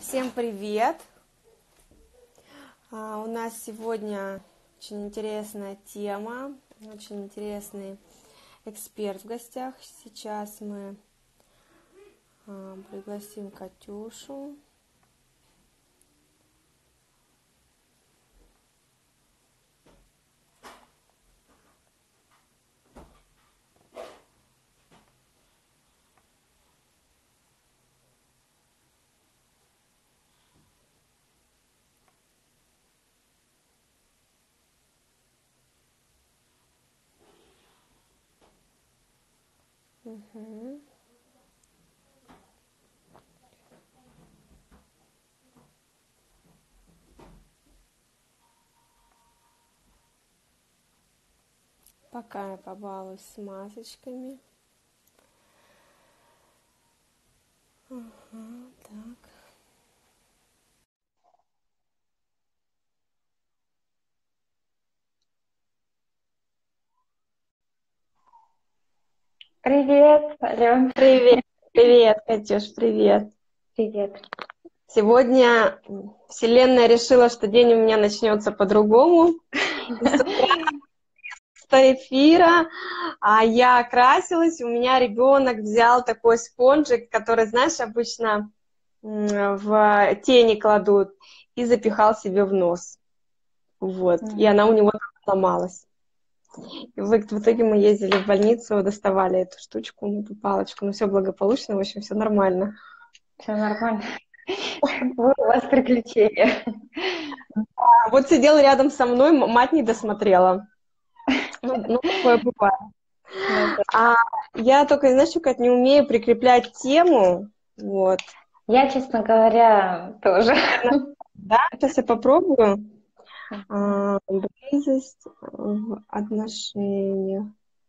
Всем привет! У нас сегодня очень интересная тема, очень интересный эксперт в гостях. Сейчас мы пригласим Катюшу. Угу. Пока я побалуюсь с масочками. Ага, так. Привет, Ален. Привет, привет, Катюш, привет. Привет. Сегодня Вселенная решила, что день у меня начнется по-другому. Эфира, а я красилась, у меня ребенок взял такой спонжик, который, знаешь, обычно в тени кладут, и запихал себе в нос. Вот. И она у него сломалась. И в итоге мы ездили в больницу, доставали эту штучку, эту палочку. Но все благополучно, в общем, все нормально. Все нормально. Вот у вас приключения. Вот сидел рядом со мной, мать не досмотрела. Ну, такое бывает. А я только, знаешь, как не умею прикреплять тему. Вот. Я, честно говоря, тоже. Да, сейчас я попробую. Близость в отношениях.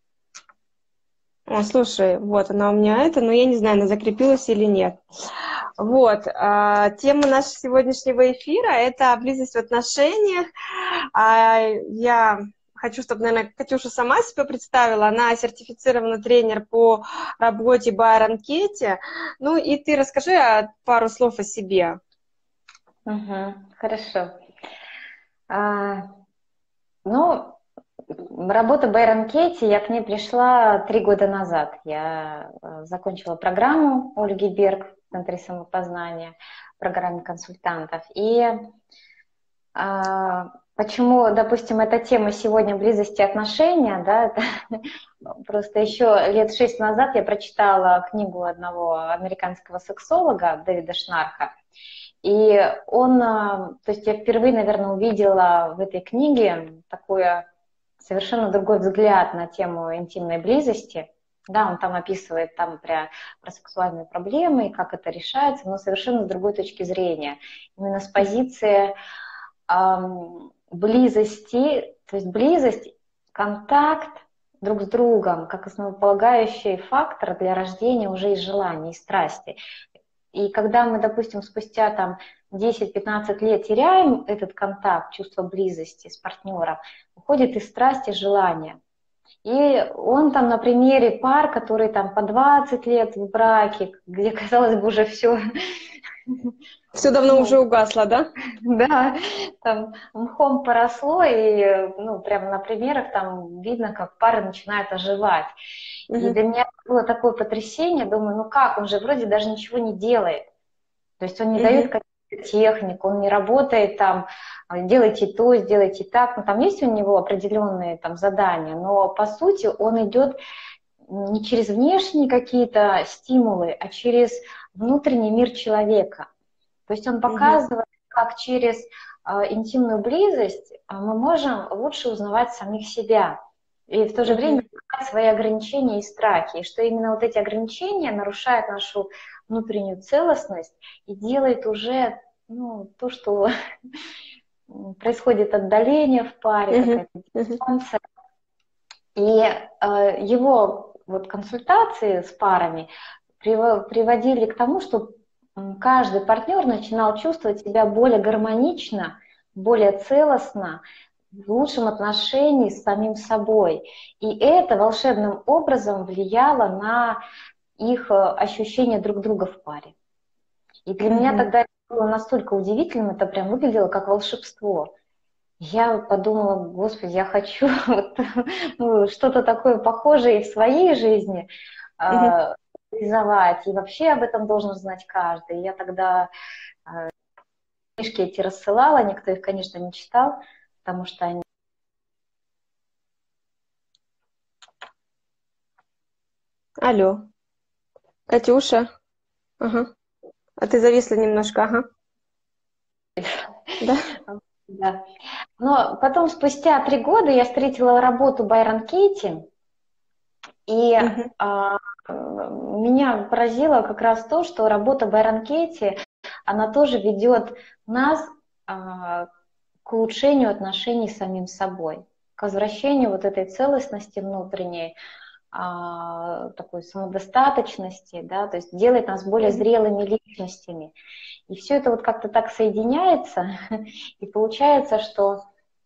О, слушай, вот она у меня но я не знаю, она закрепилась или нет. Вот, тема нашего сегодняшнего эфира – это близость в отношениях. Я хочу, чтобы, наверное, Катюша сама себя представила. Она сертифицированный тренер по работе Байрон Кетти. Ну и ты расскажи пару слов о себе. Хорошо. Ну, работа Байрон Кетти, я к ней пришла 3 года назад. Я закончила программу Ольги Берг в Центре самопознания, программе консультантов. И почему, допустим, эта тема сегодня близости отношения, да, просто еще лет 6 назад я прочитала книгу одного американского сексолога Дэвида Шнарха, и он, то есть я впервые, наверное, увидела в этой книге такой совершенно другой взгляд на тему интимной близости. Да, он там описывает про сексуальные проблемы и как это решается, но совершенно с другой точки зрения. Именно с позиции близости, то есть близость, контакт друг с другом, как основополагающий фактор для рождения уже и желаний, и страсти. И когда мы, допустим, спустя там 10-15 лет теряем этот контакт, чувство близости с партнером, уходит и страсть, и желание. И он там на примере пар, которые там по 20 лет в браке, где, казалось бы, уже все. Все давно уже угасло, да? Да, там мхом поросло, и прямо на примерах там видно, как пары начинают оживать. И для меня было такое потрясение, думаю, ну как, он же вроде даже ничего не делает. То есть он не дает какую-то технику, он не работает там, делайте то, сделайте так. Ну там есть у него определенные там задания, но по сути он идет не через внешние какие-то стимулы, а через внутренний мир человека. То есть он показывает, как через интимную близость мы можем лучше узнавать самих себя. И в то же время понимать свои ограничения и страхи. И что именно вот эти ограничения нарушают нашу внутреннюю целостность и делает уже то, что происходит отдаление в паре, какая-то дистанция. И его вот консультации с парами приводили к тому, что каждый партнер начинал чувствовать себя более гармонично, более целостно, в лучшем отношении с самим собой. И это волшебным образом влияло на их ощущение друг друга в паре. И для меня тогда было настолько удивительным, это прям выглядело как волшебство. Я подумала, господи, я хочу вот, ну, что-то такое похожее и в своей жизни Мгм. реализовать, и вообще об этом должен знать каждый. Я тогда книжки эти рассылала, никто их, конечно, не читал, потому что они... Алло, Катюша. Ага. А ты зависла немножко, ага. Да? Да. Но потом, спустя 3 года, я встретила работу Байрон Кейти, и Мгм. меня поразило как раз то, что работа Байрон Кейти, она тоже ведет нас к улучшению отношений с самим собой, к возвращению вот этой целостности внутренней, такой самодостаточности, да, то есть делает нас более Мгм. зрелыми личностями. И все это вот как-то так соединяется, и получается, что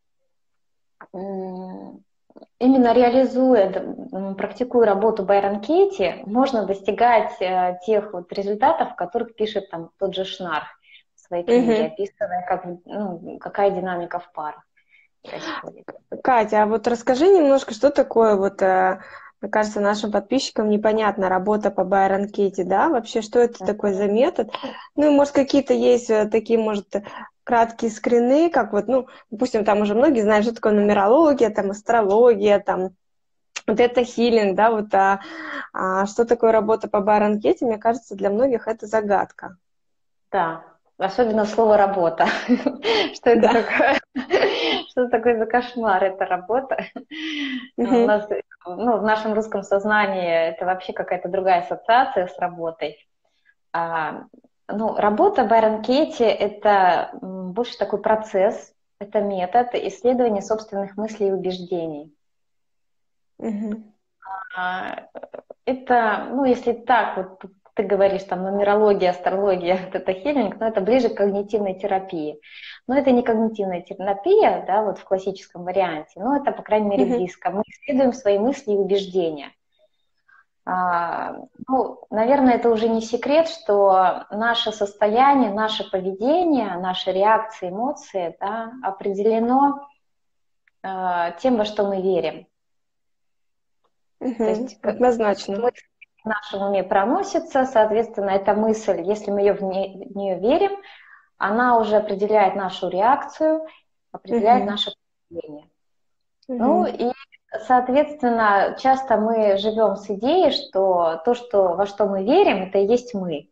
именно реализуя, практикуя работу Байрон Кейти, можно достигать тех вот результатов, которых пишет там тот же Шнарх в своей книге, Мгм. описывая, как, ну, какая динамика в парах происходит. Катя, а вот расскажи немножко, что такое вот, мне кажется, нашим подписчикам непонятно работа по Байрон Кейти, да? Вообще, что это такой за метод? Ну, и, может, какие-то есть такие, может, краткие скрины, как вот, ну, допустим, там уже многие знают, что такое нумерология, там, астрология, там, вот это хилинг, да, вот, что такое работа по Байрон Кейти, мне кажется, для многих это загадка. Да, особенно слово «работа». Что это Да. такое? Что такое за кошмар эта работа? У Мгм. нас, ну, в нашем русском сознании это вообще какая-то другая ассоциация с работой. А, ну, работа Байрон Кейти — это больше такой процесс, это метод исследования собственных мыслей и убеждений. Мгм. А, Это, ну, если так, вот ты говоришь, там, нумерология, астрология, тета-хилинг, но это ближе к когнитивной терапии. Но это не когнитивная терапия, да, вот в классическом варианте, но это, по крайней мере, Мгм. близко. Мы исследуем свои мысли и убеждения. Ну, наверное, это уже не секрет, что наше состояние, наше поведение, наши реакции, эмоции, да, определено тем, во что мы верим. То Мгм. есть Однозначно. мысль в нашем уме проносится, соответственно, эта мысль, если мы в нее верим, она уже определяет нашу реакцию, определяет Мгм. наше поведение. Ну Мгм. и, соответственно, часто мы живем с идеей, что то, во что мы верим, это и есть мы.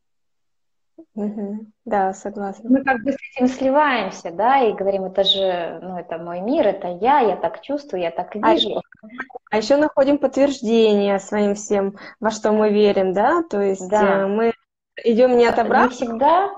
Мгм. Да, согласна. Мы как бы с этим сливаемся, да, и говорим, это же, ну, это мой мир, это я так чувствую, я так А, вижу. а еще находим подтверждение своим всем, во что мы верим, да? То есть Да, мы идем не от не обратного. всегда.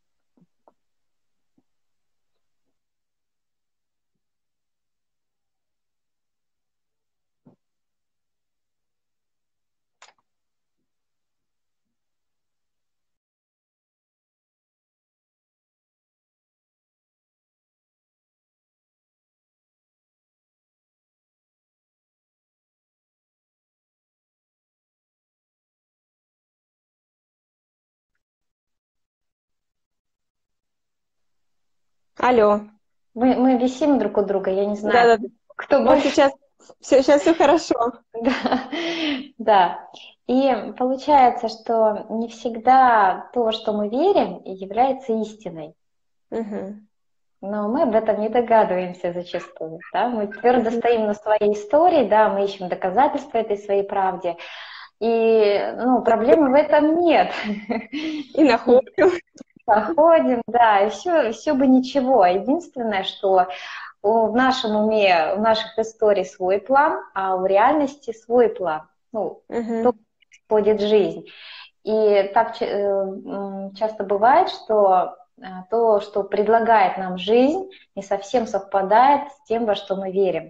Алло. Мы висим друг у друга, я не знаю, Да-да. кто Вот больше. сейчас все хорошо. Да, да. И получается, что не всегда то, во что мы верим, является истиной. Мгм. Но мы об этом не догадываемся зачастую. Да? Мы твердо Мгм. стоим на своей истории, да, мы ищем доказательства этой своей правде. И, ну, проблемы в этом нет. И находим. Проходим, да, и все бы ничего. Единственное, что в нашем уме, в наших историях свой план, а у реальности свой план. Ну, то, Мгм. как происходит жизнь. И так часто бывает, что то, что предлагает нам жизнь, не совсем совпадает с тем, во что мы верим.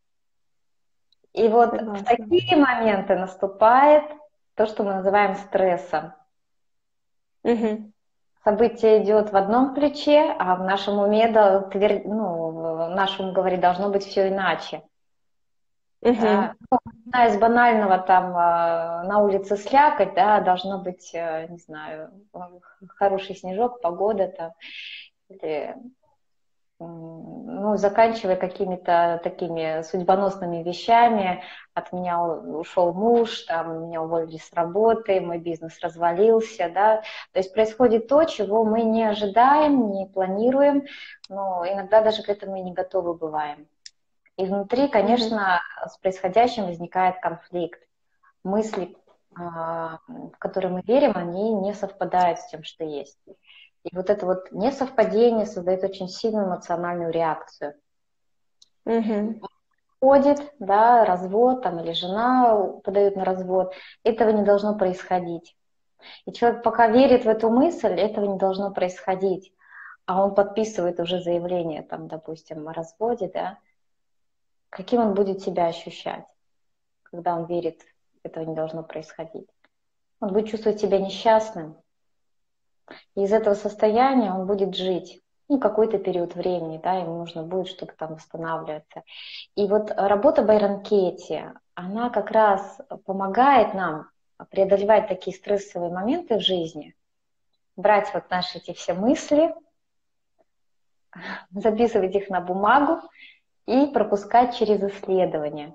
И вот в Согласна. такие моменты наступает то, что мы называем стрессом. Мгм. Событие идет в одном ключе, а в нашем уме, ну, в нашем говорит, должно быть все иначе. Мгм. Да. Ну, начиная с банального, там на улице слякоть, да, должно быть, не знаю, хороший снежок, погода там, или, ну, заканчивая какими-то такими судьбоносными вещами. От меня ушел муж, там, меня уволили с работы, мой бизнес развалился, да. То есть происходит то, чего мы не ожидаем, не планируем, но иногда даже к этому и не готовы бываем. И внутри, Мгм. конечно, с происходящим возникает конфликт. Мысли, в которые мы верим, они не совпадают с тем, что есть. И вот это вот несовпадение создает очень сильную эмоциональную реакцию. Мгм. Ходит, да, развод там, или жена подает на развод, этого не должно происходить. И человек пока верит в эту мысль, этого не должно происходить. А он подписывает уже заявление, там, допустим, о разводе, да, каким он будет себя ощущать, когда он верит, этого не должно происходить. Он будет чувствовать себя несчастным, и из этого состояния он будет жить. Ну, какой-то период времени, да, ему нужно будет, чтобы там восстанавливаться. И вот работа Байрон Кетти, она как раз помогает нам преодолевать такие стрессовые моменты в жизни, брать вот наши эти все мысли, записывать их на бумагу и пропускать через исследование.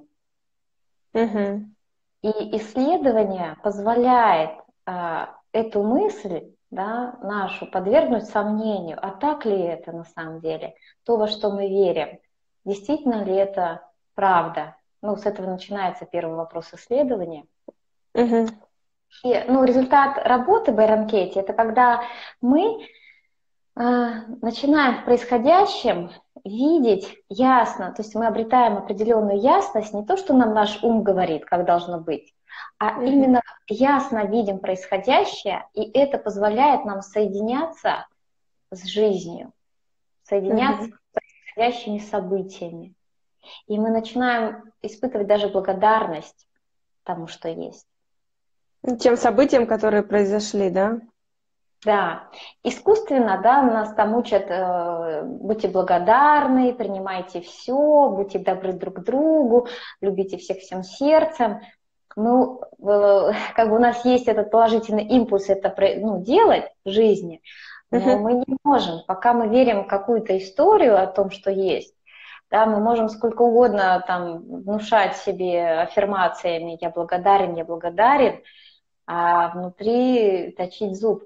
Мгм. И исследование позволяет эту мысль, да, нашу подвергнуть сомнению, а так ли это на самом деле, то, во что мы верим, действительно ли это правда. Ну, с этого начинается первый вопрос исследования. Мгм. И, ну, результат работы Байрон Кетти — это когда мы начинаем в происходящем видеть ясно, то есть мы обретаем определенную ясность, не то, что нам наш ум говорит, как должно быть, а Мгм. именно ясно видим происходящее, и это позволяет нам соединяться с жизнью, соединяться Мгм. с происходящими событиями. И мы начинаем испытывать даже благодарность тому, что есть. Тем событиям, которые произошли, да? Да, искусственно, да, нас там учат, будьте благодарны, принимайте все, будьте добры друг к другу, любите всех всем сердцем. Ну, как бы у нас есть этот положительный импульс это ну, делать в жизни, но Мгм. мы не можем, пока мы верим в какую-то историю о том, что есть, да, мы можем сколько угодно там внушать себе аффирмациями я благодарен, а внутри точить зуб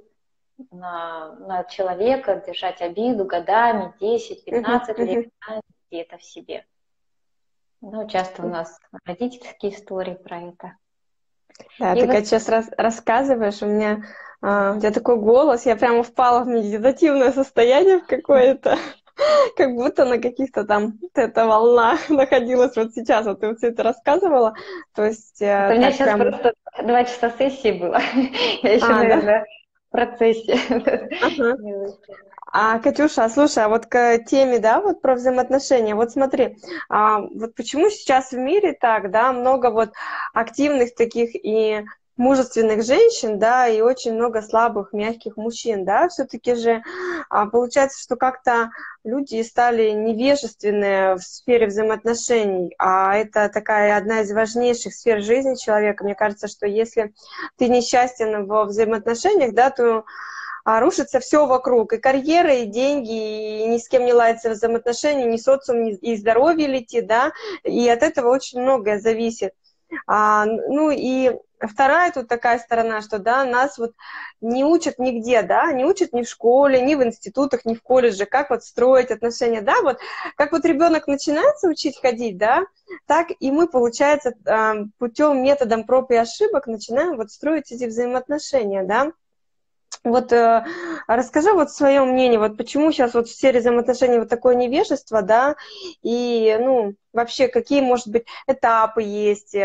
на человека, держать обиду годами, 10, Мгм. 15 лет, Мгм. да, и это в себе. Ну, часто у нас родительские истории про это. Да, И ты вот, как сейчас рассказываешь, у мгм. тебя такой голос, я прямо впала в медитативное состояние в какое-то, как будто на каких-то там вот эта волна находилась вот сейчас, вот ты вот все это рассказывала, то есть Это у меня так сейчас прям, просто 2 часа сессии было. Я еще, да? наверное, в процессе. Ага. Не вышла. Катюша, слушай, а вот к теме, да, вот про взаимоотношения, вот смотри, вот почему сейчас в мире так, да, много вот активных таких и мужественных женщин, да, и очень много слабых, мягких мужчин, да, все-таки же получается, что как-то люди стали невежественные в сфере взаимоотношений, а это такая одна из важнейших сфер жизни человека. Мне кажется, что если ты несчастен во взаимоотношениях, да, то рушится все вокруг, и карьера, и деньги, и ни с кем не ладится взаимоотношения, ни социум, и здоровье летит, да, и от этого очень многое зависит. Ну и вторая тут такая сторона, что, да, нас вот не учат нигде, да, не учат ни в школе, ни в институтах, ни в колледже, как вот строить отношения, да, вот как вот ребенок начинается учить ходить, да, так и мы, получается, путем, методом проб и ошибок начинаем вот строить эти взаимоотношения, да. Вот расскажи вот свое мнение, вот почему сейчас вот в сфере взаимоотношений вот такое невежество, да, и, ну, вообще, какие, может быть, этапы есть,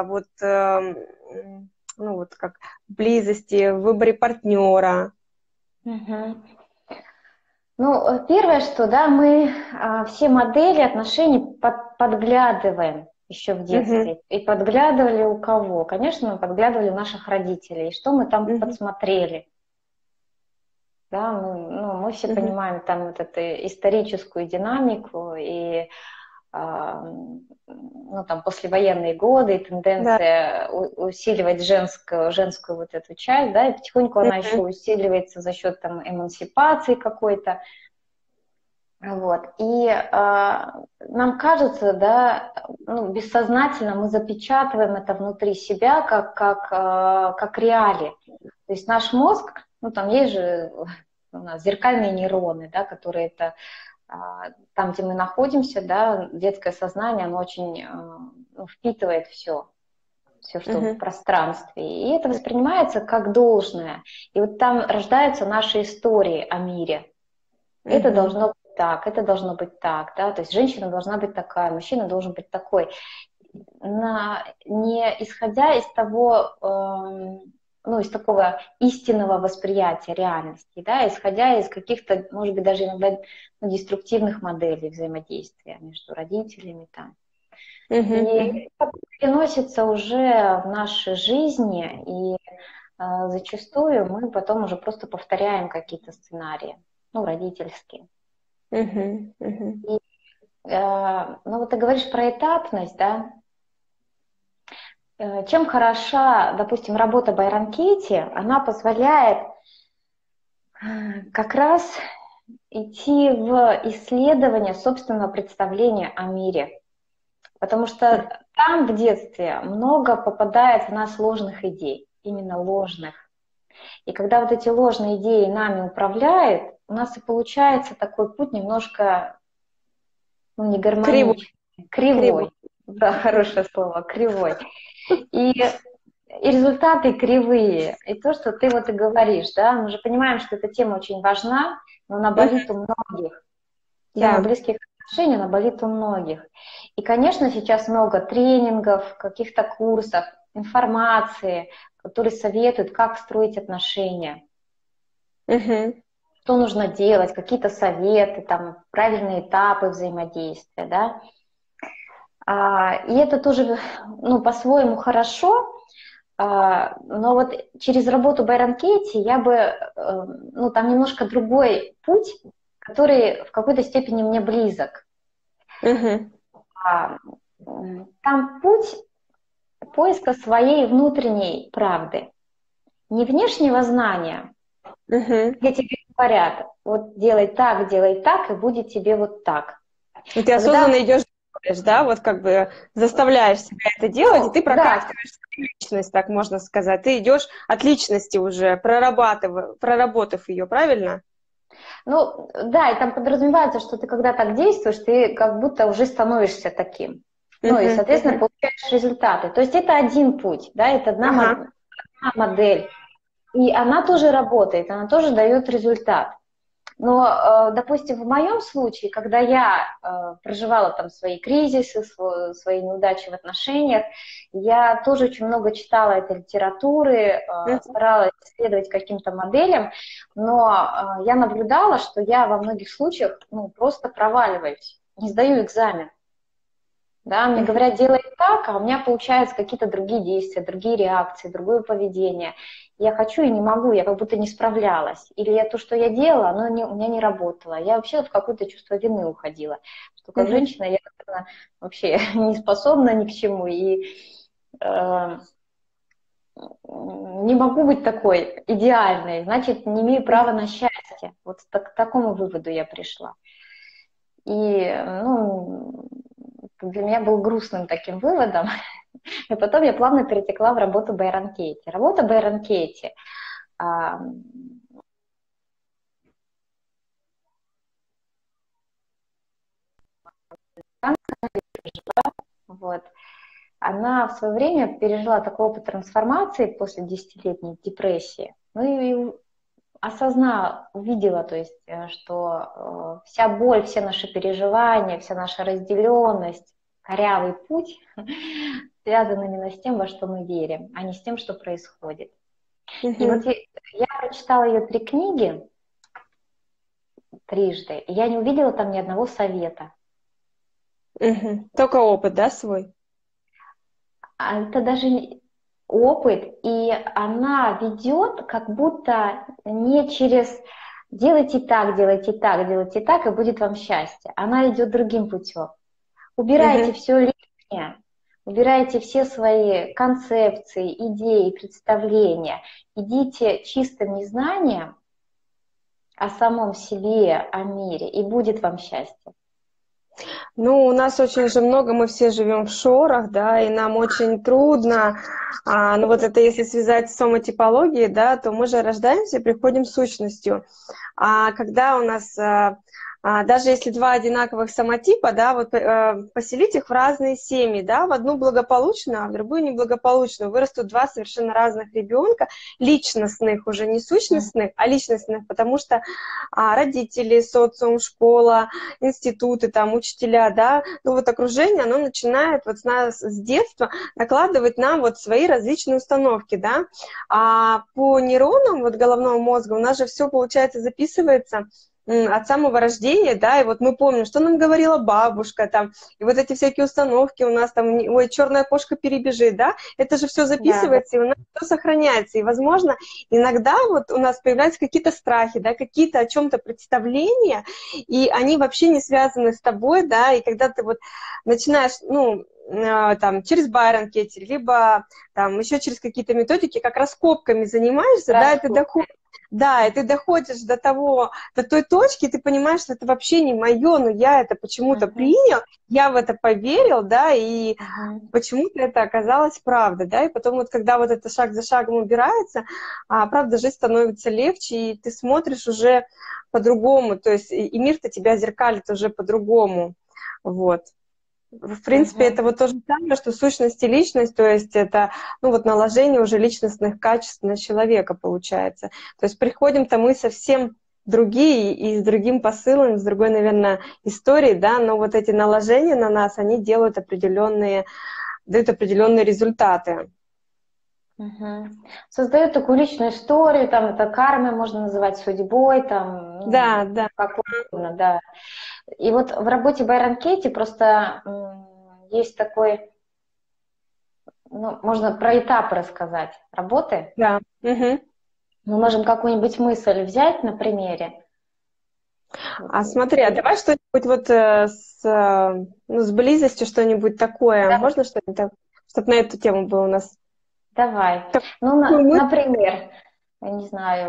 ну, вот как в близости, в выборе партнера. Мгм. Ну, первое, что, да, мы все модели отношений подглядываем еще в Угу, детстве. И подглядывали у кого? Конечно, мы подглядывали у наших родителей. И что мы там угу, подсмотрели? Да, мы все угу, понимаем там вот эту историческую динамику, и ну, там, послевоенные годы, и Да. тенденция усиливать женскую вот эту часть, да, и потихоньку она еще Мгм. усиливается за счет там эмансипации какой-то. Вот. И нам кажется, да, ну, бессознательно мы запечатываем это внутри себя как реалии. То есть наш мозг, ну там есть же у нас зеркальные нейроны, да, которые это там, где мы находимся, да, детское сознание, оно очень ну, впитывает все, что в Мгм. пространстве. И это воспринимается как должное. И вот там рождаются наши истории о мире. Это Мгм. должно быть так, это должно быть так, да, то есть женщина должна быть такая, мужчина должен быть такой. Не исходя из того, ну, из такого истинного восприятия реальности, да, исходя из каких-то, может быть, даже иногда ну, деструктивных моделей взаимодействия между родителями там. Мгм. И Мгм. это переносится уже в нашей жизни, и зачастую мы потом уже просто повторяем какие-то сценарии, ну, родительские. Мгм. Мгм. И, ну, вот ты говоришь про этапность, да, чем хороша, допустим, работа Байрон Кейти, она позволяет как раз идти в исследование собственного представления о мире. Потому что там в детстве много попадает в нас ложных идей, именно ложных. И когда вот эти ложные идеи нами управляют, у нас и получается такой путь немножко, ну, не Криво. гармоничный, Криво. кривой. Да, хорошее слово, кривой. И и результаты кривые. И то, что ты вот и говоришь, да, мы же понимаем, что эта тема очень важна, но она Мгм. болит у многих. Тема Да. близких отношений, она болит у многих. И, конечно, сейчас много тренингов, каких-то курсов, информации, которые советуют, как строить отношения, Мгм. что нужно делать, какие-то советы, там, правильные этапы взаимодействия, да. И это тоже, ну, по-своему хорошо. Но вот через работу Байрон Кейти я бы, ну, там немножко другой путь, который в какой-то степени мне близок. Мгм. А, Там путь поиска своей внутренней правды, не внешнего знания, Мгм. где тебе говорят, вот делай так, и будет тебе вот так. И ты Когда, осознанно идешь, делаешь, да, вот как бы заставляешь себя это делать, и ну, ты да, прокачиваешь свою личность, так можно сказать. Ты идешь от личности уже, проработав ее, правильно? ну, да, и там подразумевается, что ты когда так действуешь, ты как будто уже становишься таким. Ну и, Мгм. соответственно, Мгм. получаешь результаты. То есть это один путь, да, это Ага. одна модель. И она тоже работает, она тоже дает результат. Но, допустим, в моем случае, когда я проживала там свои кризисы, свои неудачи в отношениях, я тоже очень много читала этой литературы, Мгм. старалась исследовать каким-то моделям, но я наблюдала, что я во многих случаях ну, просто проваливаюсь, не сдаю экзамен. Да, мне Мгм. говорят, делай так, а у меня получаются какие-то другие действия, другие реакции, другое поведение. Я хочу и не могу, я как будто не справлялась. Или то, что я делала, оно у меня не работало. Я вообще в какое-то чувство вины уходила. Что как Мгм. женщина я, наверное, вообще не способна ни к чему. И э, не могу быть такой идеальной, значит, не имею права на счастье. Вот к такому выводу я пришла. И, ну, это для меня был грустным таким выводом. И потом я плавно перетекла в работу Байрон Кейти. Работа Байрон Кейти. а, вот, она в свое время пережила такой опыт трансформации после 10-летней депрессии. Ну и осознала, увидела, то есть, что вся боль, все наши переживания, вся наша разделенность, корявый путь связан именно с тем, во что мы верим, а не с тем, что происходит. И вот Мгм. я прочитала ее 3 книги трижды, и я не увидела там ни одного совета. Мгм. Только опыт, да, свой? А это даже опыт, и она ведет как будто не через делайте так, делайте так, делайте так, и будет вам счастье. Она идет другим путем. Убирайте все лишнее, убирайте все свои концепции, идеи, представления. Идите чистым незнанием о самом себе, о мире, и будет вам счастье. Ну, у нас очень же много, мы все живем в шорах, да, и нам очень трудно, ну вот это если связать с соматипологией, да, то мы же рождаемся и приходим с сущностью. А когда у нас, даже если два одинаковых самотипа, да, вот поселить их в разные семьи, да, в одну благополучную, а в другую неблагополучную, вырастут два совершенно разных ребенка, личностных, уже не сущностных, а личностных, потому что родители, социум, школа, институты, там, учителя, да, ну вот окружение, оно начинает вот с нас с детства накладывать нам вот свои различные установки, да, а по нейронам вот головного мозга у нас же все, получается, записывается от самого рождения, да, и вот мы помним, что нам говорила бабушка, там, и вот эти всякие установки у нас там, ой, черная кошка перебежит, да, это же все Да, да. записывается, и у нас все сохраняется, и, возможно, иногда вот у нас появляются какие-то страхи, да, какие-то о чем-то представления, и они вообще не связаны с тобой, да, и когда ты вот начинаешь, ну, там, через Байрон Кетти, либо там еще через какие-то методики, как раскопками занимаешься, да, и ты доходишь. Да, и ты доходишь до того, до той точки, и ты понимаешь, что это вообще не мое, но я это почему-то принял, я в это поверил, да, и почему-то это оказалось правдой, да, и потом вот когда вот это шаг за шагом убирается, правда, жизнь становится легче, и ты смотришь уже по-другому, то есть и мир-то тебя зеркалит уже по-другому, вот. В принципе, это вот то же самое, что сущность и личность, то есть это, ну, вот наложение уже личностных качеств на человека получается. То есть приходим-то мы совсем другие и с другим посылом, с другой, наверное, историей, да, но вот эти наложения на нас, они делают дают определенные результаты. Создает такую личную историю, там это кармой можно называть, судьбой, там, Да, ну, да. как угодно, да. И вот в работе Байрон Кейти просто есть такой, ну, можно про этапы рассказать работы. Да. Мы можем какую-нибудь мысль взять на примере. Смотри, а давай что-нибудь вот с близостью что-нибудь такое. Да. Можно что-нибудь, чтобы на эту тему было у нас? Давай. Ну, например, я не знаю,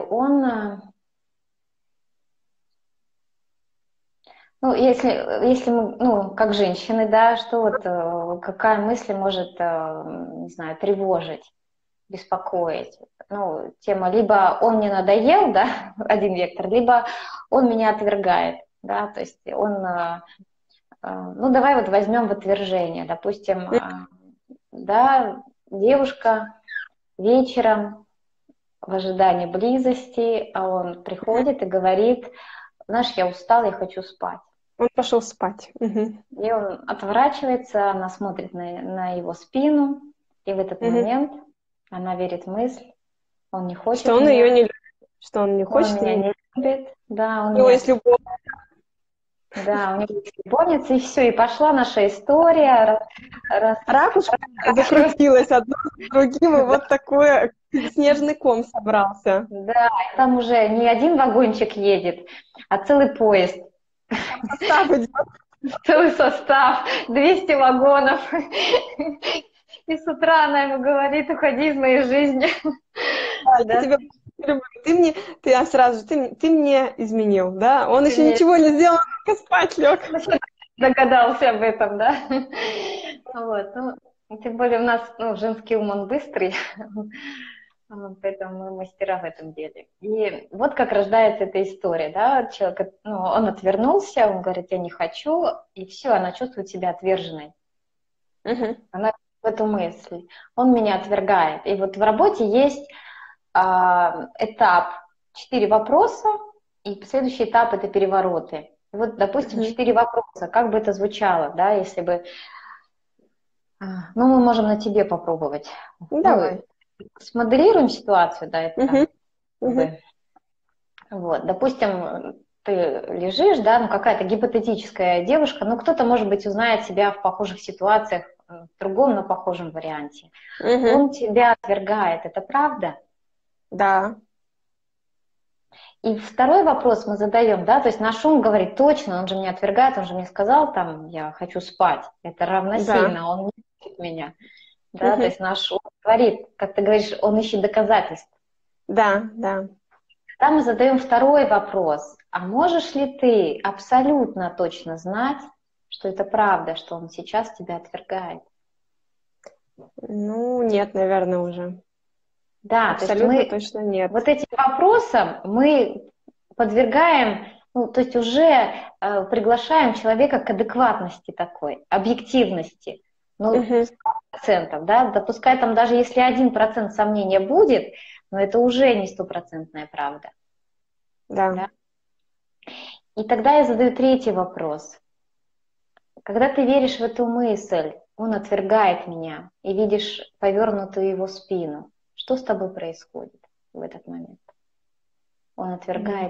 ну, если мы, ну, как женщины, да, что вот, какая мысль может, не знаю, тревожить, беспокоить? Ну, тема либо он мне надоел, да, один вектор, либо он меня отвергает, да, то есть ну, давай вот возьмем в отвержение, допустим, да, девушка вечером в ожидании близости, а он приходит и говорит: знаешь, я устал, я хочу спать. Он пошел спать. И он отворачивается, она смотрит на его спину, и в этот момент она верит в мысль: он не Что хочет он ее меня, не любит, что он не он хочет меня ее. не любит, да, У него есть любовь. да, у него есть любовница, и все, и пошла наша история. Ракушка закрутилась одно с другим, и вот такой снежный ком собрался. Да, и там уже не один вагончик едет, а целый поезд. Состав идет. Целый состав, 200 вагонов. И с утра она ему говорит: уходи из моей жизни. Я тебя люблю. Я сразу же, ты мне изменил, да? Он еще ничего не сделал, только спать лег. Догадался об этом, да? Вот, ну, тем более у нас, ну, женский ум, он быстрый, поэтому мы мастера в этом деле. И вот как рождается эта история, да? Человек, ну, он отвернулся, он говорит: я не хочу, и все, она чувствует себя отверженной. Она в эту мысль. Он меня отвергает. И вот в работе есть этап 4 вопроса, и следующий этап — это перевороты. И вот, допустим, 4 вопроса. Как бы это звучало, да, если бы... Ну, мы можем на тебе попробовать. Давай. Ну, смоделируем ситуацию, да, это вот, допустим, ты лежишь, да, ну, какая-то гипотетическая девушка, ну, кто-то, может быть, узнает себя в похожих ситуациях, в другом, но похожем варианте. Он тебя отвергает, это правда? Да. И второй вопрос мы задаем, да, то есть наш ум говорит, точно, он же меня отвергает, он же мне сказал, там, я хочу спать, это Да. равносильно, он не хочет меня, да, то Мгм. есть наш ум говорит, как ты говоришь, он ищет доказательств. Да, да. Тогда мы задаем второй вопрос, а можешь ли ты абсолютно точно знать, что это правда, что он сейчас тебя отвергает? Ну, нет, наверное, уже. Да, то есть Абсолютно мы точно нет. вот этим вопросом мы подвергаем, ну, то есть уже приглашаем человека к адекватности такой, объективности. Ну, Мгм. 100%, да, да, пускай там даже если 1% сомнения будет, но это уже не стопроцентная правда, Да. да. И тогда я задаю третий вопрос. Когда ты веришь в эту мысль, он отвергает меня, и видишь повернутую его спину, что с тобой происходит в этот момент? Он М. отвергает.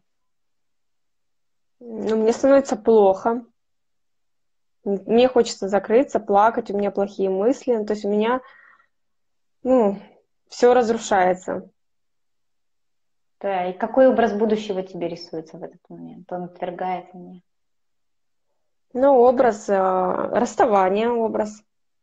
Ну, мне становится плохо. Мне хочется закрыться, плакать, у меня плохие мысли. То есть у меня, ну, все разрушается. Да, и какой образ будущего тебе рисуется в этот момент? Он отвергает меня. Ну, образ расставания, образ.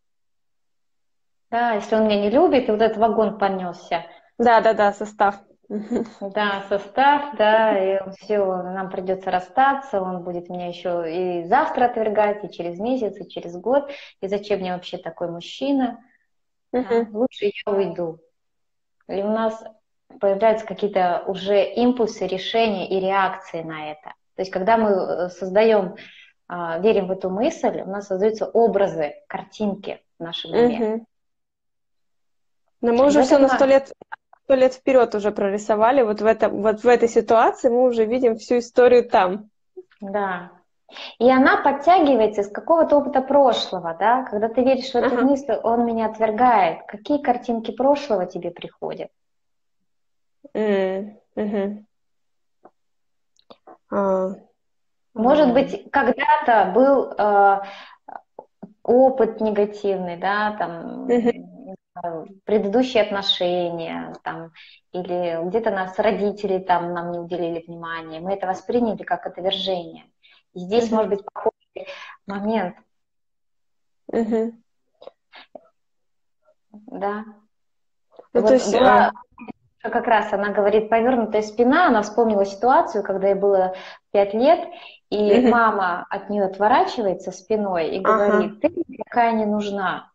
Да, если он меня не любит, и вот этот вагон понесся. Да-да-да, состав. Да, состав, да, и все, нам придется расстаться, он будет меня еще и завтра отвергать, и через месяц, и через год. И зачем мне вообще такой мужчина? Да, Мгм. лучше я уйду. И у нас появляются какие-то уже импульсы, решения и реакции на это. То есть, когда мы создаем, верим в эту мысль, у нас создаются образы, картинки в нашем уме. Мгм. Но мы И в уже все этот на 100 лет вперед уже прорисовали. Вот в этой ситуации мы уже видим всю историю там. да. И она подтягивается из какого-то опыта прошлого, да, когда ты веришь в эту Ага. мысль, он меня отвергает. Какие картинки прошлого тебе приходят? Мгм. А, Может а. быть, когда-то был опыт негативный, да, там, Мгм. не знаю, предыдущие отношения, там, или где-то нас родители там нам не уделили внимания, мы это восприняли как отвержение. И здесь Мгм. может быть похожий момент, Мгм. да. Ну, то Вот есть, была как раз, она говорит, повернутая спина, она вспомнила ситуацию, когда ей было 5 лет, и мгм. мама от нее отворачивается спиной и Ага. говорит, ты мне такая не нужна.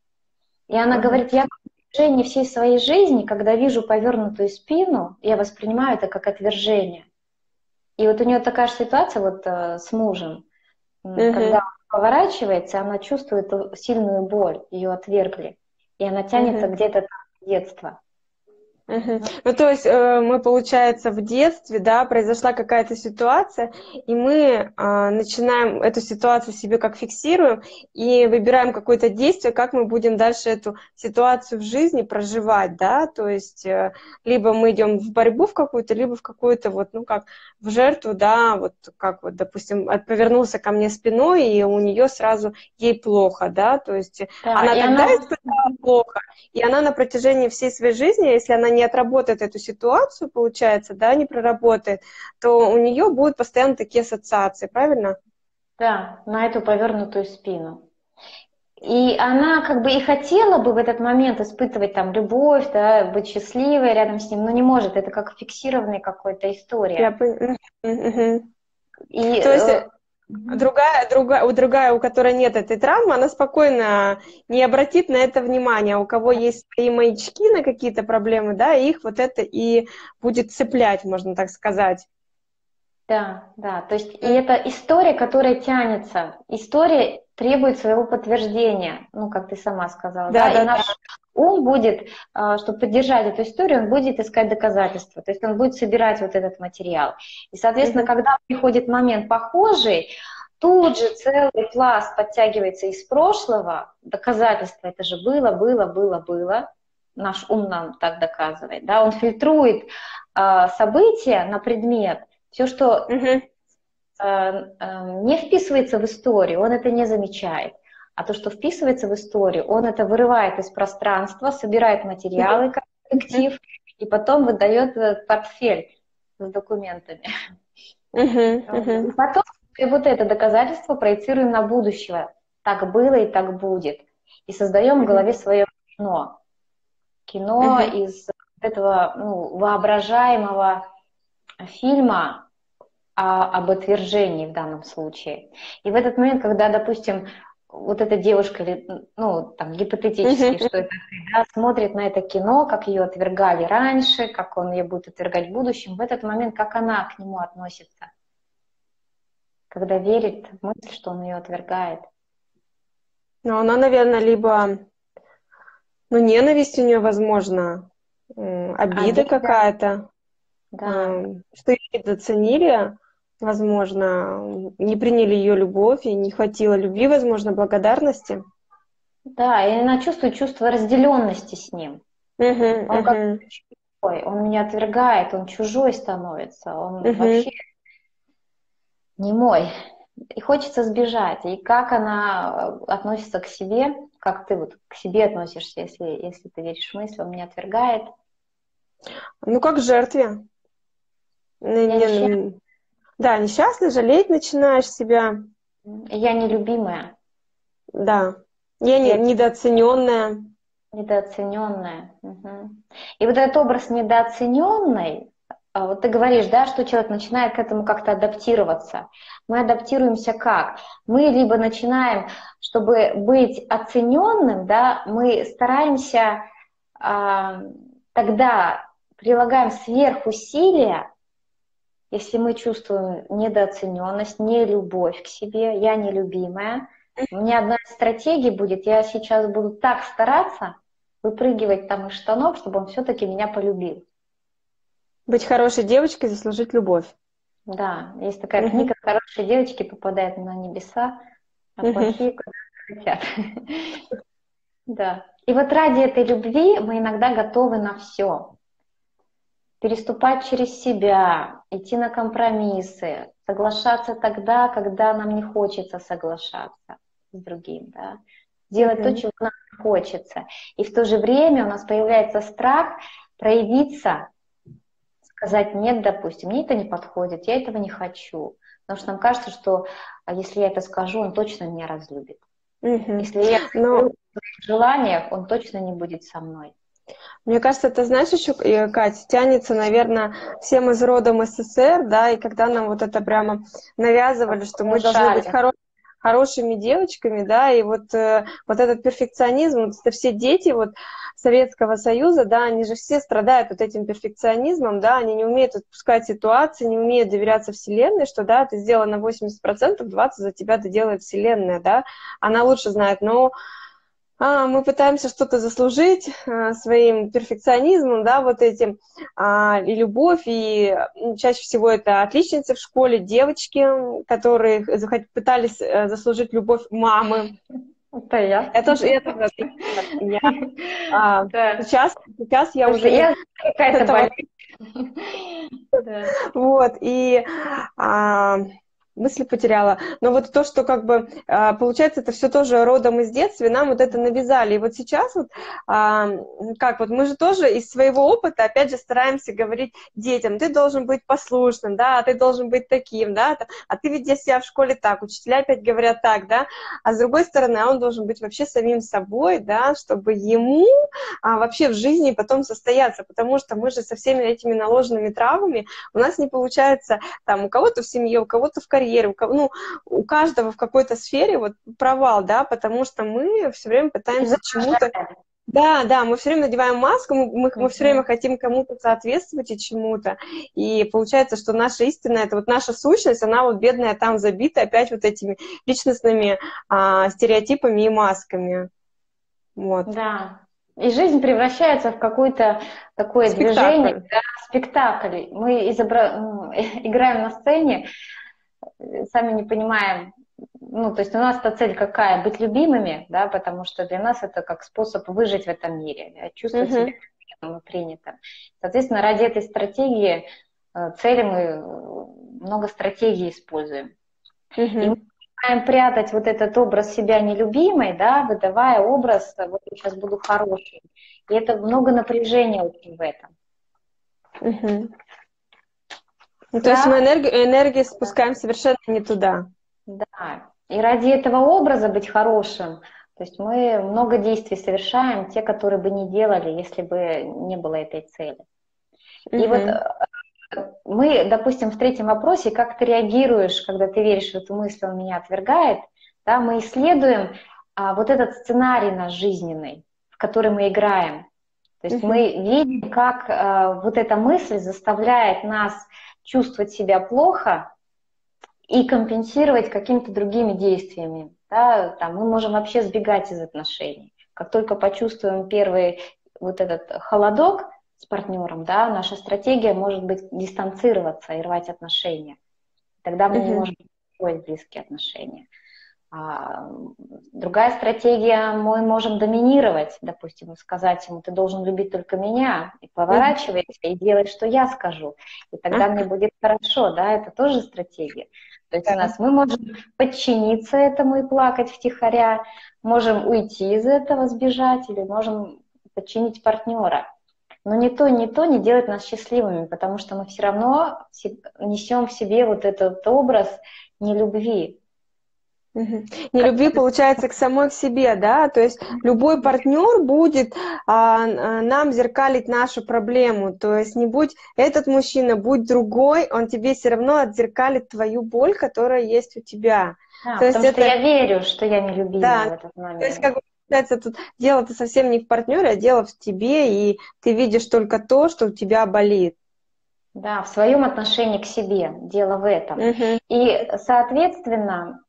И она Ага. говорит, я в протяжении всей своей жизни, когда вижу повернутую спину, я воспринимаю это как отвержение. И вот у нее такая же ситуация вот с мужем. Когда Мгм. он поворачивается, она чувствует сильную боль, ее отвергли. И она тянется Мгм. где-то там в детство. Мгм. Ну, то есть мы, получается, в детстве, да, произошла какая-то ситуация, и мы начинаем эту ситуацию себе как фиксируем и выбираем какое-то действие, как мы будем дальше эту ситуацию в жизни проживать, да, то есть либо мы идем в борьбу в какую-то, либо в какую-то вот, ну, как в жертву, да, вот как вот, допустим, повернулся ко мне спиной, и у нее сразу ей плохо, да, то есть Да, она и тогда она испытала плохо, и она на протяжении всей своей жизни, если она не отработает эту ситуацию, получается, да, не проработает, то у нее будут постоянно такие ассоциации, правильно? да, на эту повернутую спину. И она как бы и хотела бы в этот момент испытывать там любовь, да, быть счастливой рядом с ним, но не может. Это как фиксированная какая-то история. Мгм. И То есть мгм. другая, у которой нет этой травмы, она спокойно не обратит на это внимание. А у кого есть свои маячки на какие-то проблемы, да, их вот это и будет цеплять, можно так сказать. Да, да, то есть и это история, которая тянется. История требует своего подтверждения, ну, как ты сама сказала, Да, да, и да, да. наш ум будет, чтобы поддержать эту историю, он будет искать доказательства, то есть он будет собирать вот этот материал. И, соответственно, Мгм. когда приходит момент похожий, тут же целый пласт подтягивается из прошлого, доказательства, это же было, наш ум нам так доказывает, да, он фильтрует события на предмет, все, что Мгм. не вписывается в историю, он это не замечает. А то, что вписывается в историю, он это вырывает из пространства, собирает Мгм. материалы как коллектив и потом выдает в этот портфель. с документами. Мгм, И мгм, потом мы вот это доказательство проецируем на будущее. Так было и так будет. И создаем в мгм, голове свое кино. Кино мгм. из этого воображаемого фильма об отвержении в данном случае. И в этот момент, когда, допустим, вот эта девушка, ну, там, гипотетически, Мгм. что это ты, да, смотрит на это кино, как ее отвергали раньше, как он ее будет отвергать в будущем, в этот момент, как она к нему относится, когда верит в мысль, что он ее отвергает. Но она, наверное, либо, ну, ненависть у нее, возможно, обида Обида, какая-то, да. что ее недооценили, возможно, не приняли ее любовь и не хватило любви, возможно, благодарности. Да, и она чувствует чувство разделенности с ним. Мгм, Он как мгм, чужой, он меня отвергает, он чужой становится, он мгм. вообще не мой. И хочется сбежать. И как она относится к себе, как ты вот к себе относишься, если ты веришь в мысль, он меня отвергает. Ну, как к жертве. Я несчастна, Да, несчастный, жалеть начинаешь себя. я нелюбимая, Да. Я я недооцененная. недооцененная. Мгм. И вот этот образ недооцененной, вот ты говоришь, да, что человек начинает к этому как-то адаптироваться. Мы адаптируемся как? Мы либо начинаем, чтобы быть оцененным, да, мы стараемся а, тогда прилагаем сверхусилия, если мы чувствуем недооцененность, нелюбовь к себе, я нелюбимая. У меня одна из стратегий будет, я сейчас буду так стараться выпрыгивать там из штанов, чтобы он все-таки меня полюбил. Быть хорошей девочкой, заслужить любовь. Да, есть такая Мгм, книга «Хорошие девочки попадают на небеса, а мгм. плохие куда хотят». Да. И вот ради этой любви мы иногда готовы на все. Переступать через себя, идти на компромиссы, соглашаться тогда, когда нам не хочется соглашаться с другим, да? Делать то, Мгм. чего нам не хочется. И в то же время у нас появляется страх проявиться, сказать нет, допустим, мне это не подходит, я этого не хочу. Потому что нам кажется, что если я это скажу, он точно меня разлюбит. Мгм. Если я Но говорю о своих желаниях, он точно не будет со мной. мне кажется, это, знаешь, еще, Катя, тянется, наверное, всем из родом СССР, да, и когда нам вот это прямо навязывали, что мы должны быть Внушали. хорошими девочками, да, и вот этот перфекционизм, вот это все дети вот Советского Союза, да, они же все страдают вот этим перфекционизмом, да, они не умеют отпускать ситуации, не умеют доверяться Вселенной, что, да, ты сделала на 80%, 20% за тебя доделает Вселенная, да, она лучше знает, но мы пытаемся что-то заслужить своим перфекционизмом, да, вот этим, и любовь, и чаще всего это отличницы в школе, девочки, которые пытались заслужить любовь мамы. Это я. Я тоже отличница, я. А, Да. сейчас я уже Слушай, не я от какая-то этого. болезнь. Да. Вот, и а, мысли потеряла. Но вот то, что как бы получается, это все тоже родом из детства, и нам вот это навязали. И вот сейчас вот, как вот мы же тоже из своего опыта, опять же, стараемся говорить детям, ты должен быть послушным, да, ты должен быть таким, да, а ты веди себя в школе так, учителя опять говорят так, да, а с другой стороны, он должен быть вообще самим собой, да, чтобы ему вообще в жизни потом состояться, потому что мы же со всеми этими наложенными травмами, у нас не получается, там, у кого-то в семье, у кого-то в карьере, у каждого в какой-то сфере вот провал, да, потому что мы все время пытаемся чему-то. Изображаем. Да, да, мы все время надеваем маску, мы все время Мгм. хотим кому-то соответствовать и чему-то. И получается, что наша истина, это вот наша сущность, она вот бедная там забита опять вот этими личностными стереотипами и масками. Вот. Да. И жизнь превращается в какое-то такое движение, Спектакль. да, спектакль. Мы играем на сцене, сами не понимаем, ну, то есть у нас-то цель какая? Быть любимыми, да, потому что для нас это как способ выжить в этом мире, чувствовать себя Мгм. любимым и принятым. Соответственно, ради этой стратегии, цели мы много стратегий используем. И мы Мгм. начинаем прятать вот этот образ себя нелюбимой, да, выдавая образ, вот я сейчас буду хорошей. И это много напряжения очень в этом. Мгм. Ну, то есть мы страх, энергию спускаем совершенно не туда. да. И ради этого образа быть хорошим, то есть мы много действий совершаем, те, которые бы не делали, если бы не было этой цели. И вот Мгм. мы, допустим, в третьем вопросе, как ты реагируешь, когда ты веришь в эту мысль, он меня отвергает, да, мы исследуем вот этот сценарий наш жизненный, в который мы играем. То есть Мгм. мы видим, как вот эта мысль заставляет нас чувствовать себя плохо и компенсировать какими-то другими действиями. Да? Там мы можем вообще сбегать из отношений. Как только почувствуем первый вот этот холодок с партнером, да, наша стратегия может быть дистанцироваться и рвать отношения. Тогда мы не Мгм. можем строить близкие отношения. А, другая стратегия, мы можем доминировать, допустим, сказать ему, ты должен любить только меня, и Мгм. поворачивайся, и делай, что я скажу, и тогда мне Ага, будет хорошо, да, это тоже стратегия. То есть у да. нас мы можем подчиниться этому и плакать втихаря, можем уйти из этого, сбежать, или можем подчинить партнера. Но ни то не делает нас счастливыми, потому что мы все равно несем в себе вот этот образ нелюбви. Мгм. Нелюбви, получается, к самой к себе, да, то есть любой партнер будет нам зеркалить нашу проблему, то есть не будь этот мужчина, будь другой, он тебе все равно отзеркалит твою боль, которая есть у тебя. Да, То есть потому что это, я верю, что я нелюбимая да, в этот то есть момент. как бы получается, тут дело-то совсем не в партнере, а дело в тебе, и ты видишь только то, что у тебя болит. Да, в своем отношении к себе, дело в этом. Мгм. И, соответственно,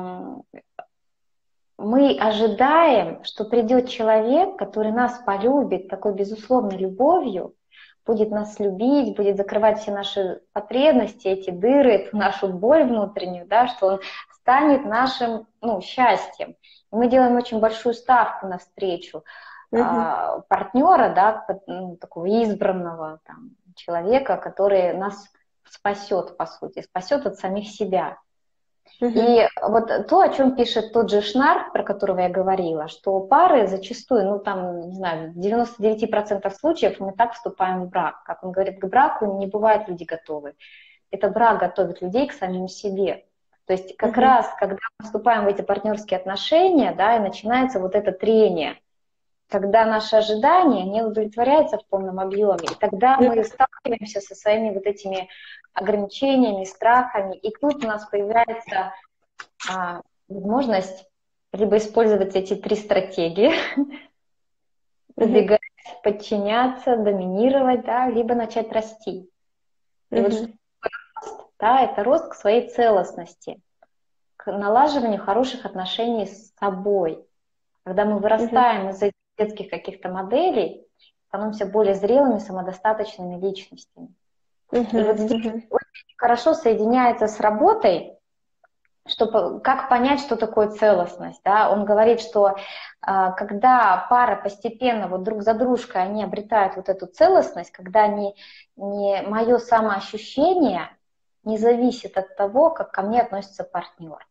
мы ожидаем, что придет человек, который нас полюбит такой безусловной любовью, будет нас любить, будет закрывать все наши потребности, эти дыры, эту нашу боль внутреннюю, да, что он станет нашим, ну, счастьем. И мы делаем очень большую ставку навстречу Мгм. партнера, да, такого избранного там, человека, который нас спасет, по сути, спасет от самих себя. Мгм. И вот то, о чем пишет тот же Шнар, про которого я говорила, что пары зачастую, ну там, не знаю, в 99% случаев мы так вступаем в брак. Как он говорит, к браку не бывают люди готовы. Это брак готовит людей к самим себе. То есть как Мгм. раз, когда мы вступаем в эти партнерские отношения, да, и начинается вот это трение, когда наши ожидания не удовлетворяются в полном объеме, и тогда мы сталкиваемся со своими вот этими ограничениями, страхами, и тут у нас появляется возможность либо использовать эти три стратегии, Мгм. убегать, подчиняться, доминировать, да, либо начать расти. И вот что Мгм. да, это рост к своей целостности, к налаживанию хороших отношений с собой. Когда мы Мгм. вырастаем из этих детских каких-то моделей, становимся более зрелыми, самодостаточными личностями. И вот Мгм. здесь Мгм. очень хорошо соединяется с работой, что, как понять, что такое целостность. Да? Он говорит, что когда пара постепенно вот друг за дружкой они обретают вот эту целостность, когда не мое самоощущение не зависит от того, как ко мне относится партнер.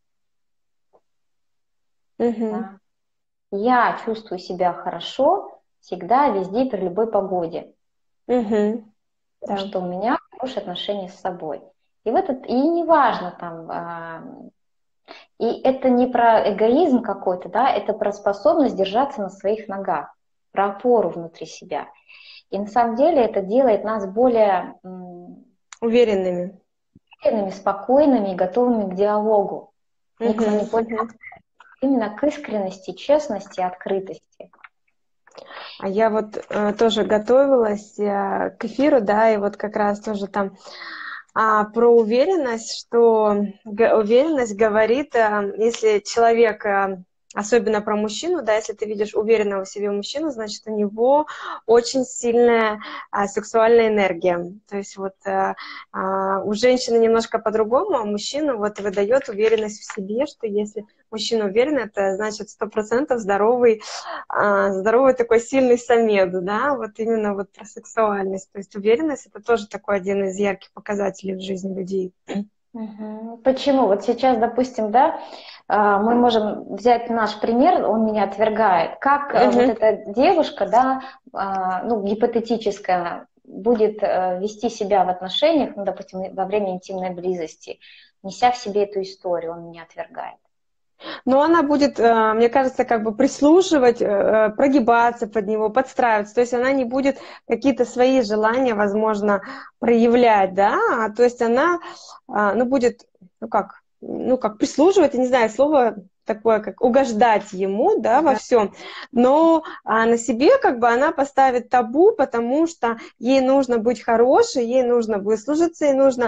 Мгм. Да? Я чувствую себя хорошо всегда, везде, при любой погоде, Мгм. потому Да. что у меня хорошие отношения с собой. И в этот, и неважно там, и это не про эгоизм какой-то, да, это про способность держаться на своих ногах, про опору внутри себя. И на самом деле это делает нас более Уверенными. уверенными, спокойными и готовыми к диалогу, не к Мгм. манипуляции, Мгм. именно к искренности, честности, открытости. А я вот тоже готовилась к эфиру, да, и вот как раз тоже там про уверенность, что уверенность говорит, если человек, особенно про мужчину, да, если ты видишь уверенного в себе мужчину, значит, у него очень сильная сексуальная энергия. То есть вот у женщины немножко по-другому, а мужчина вот выдает уверенность в себе, что если мужчина уверен, это значит 100% здоровый такой сильный самец, да, вот именно вот про сексуальность. То есть уверенность — это тоже такой один из ярких показателей в жизни людей. Мгм. Почему? Вот сейчас, допустим, да, мы можем взять наш пример, он меня отвергает. Как вот Мгм. эта девушка, да, ну, гипотетическая, будет вести себя в отношениях, ну, допустим, во время интимной близости, неся в себе эту историю, он меня отвергает. Но она будет, мне кажется, как бы прислушивать, прогибаться под него, подстраиваться. То есть она не будет какие-то свои желания, возможно, проявлять, да, то есть она, ну, будет, ну как прислуживать, я не знаю, слово такое, как угождать ему, да, во Да. всем, но на себе как бы она поставит табу, потому что ей нужно быть хорошей, ей нужно выслужиться, ей нужно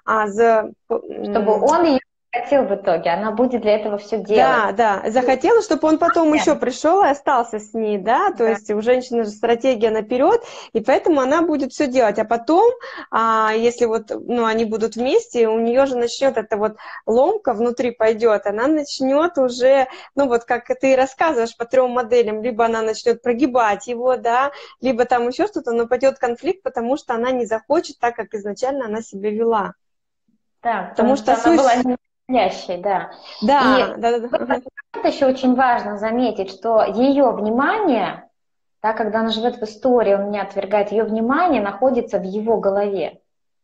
Чтобы он ее хотел в итоге, она будет для этого все делать. да, да, захотела, чтобы он потом еще пришел и остался с ней, да, то Да. есть у женщины же стратегия наперед, и поэтому она будет все делать, а потом, если вот, ну, они будут вместе, у нее же начнет эта вот ломка внутри пойдет, она начнет уже, ну, вот как ты и рассказываешь по 3 моделям, либо она начнет прогибать его, да, либо там еще что-то, но пойдет конфликт, потому что она не захочет так, как изначально она себя вела. Да, Потому потому что что она суть... была не настоящей, да. И Да, да, да, вот да. это еще очень важно заметить, что ее внимание, да, когда она живет в истории, он меня отвергает, ее внимание находится в его голове.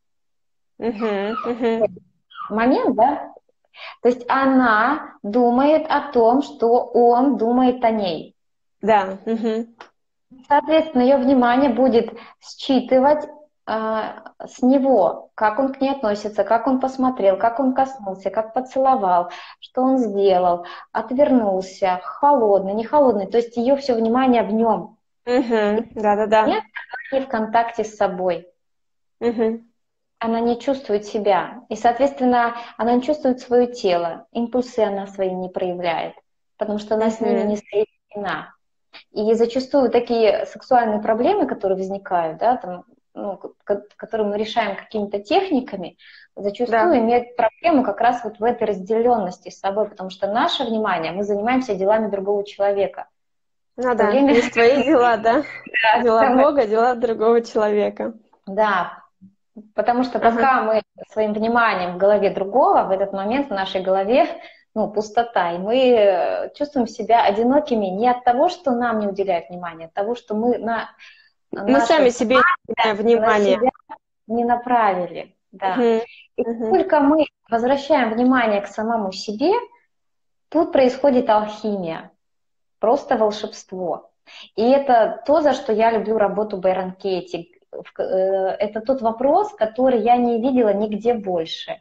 Мгм, мгм. Момент, да? То есть она думает о том, что он думает о ней. Да. Мгм. Соответственно, ее внимание будет считывать с него, как он к ней относится, как он посмотрел, как он коснулся, как поцеловал, что он сделал, отвернулся, холодный, не холодный. То есть ее все внимание в нем. Мгм. Да-да-да. Нет, она не в контакте с собой. Мгм. Она не чувствует себя. И, соответственно, она не чувствует свое тело. Импульсы она свои не проявляет, потому что она с ними не Мгм. соединена. И зачастую такие сексуальные проблемы, которые возникают, да, там, ну, которые мы решаем какими-то техниками, Да. зачастую имеют проблему как раз вот в этой разделенности с собой, потому что наше внимание, мы занимаемся делами другого человека. Ну В то да, время, не твои дела, да? Дела когда мы, Бога, дела другого человека. да, потому что Ага. пока мы своим вниманием в голове другого, в этот момент в нашей голове, ну, пустота, и мы чувствуем себя одинокими не от того, что нам не уделяют внимания, а от того, что мы Мы наше сами себе не уделяем на внимания. себя не направили, да. Мгм. И Мгм. только мы возвращаем внимание к самому себе, тут происходит алхимия, просто волшебство. И это то, за что я люблю работу Байрон Кэти. Это тот вопрос, который я не видела нигде больше.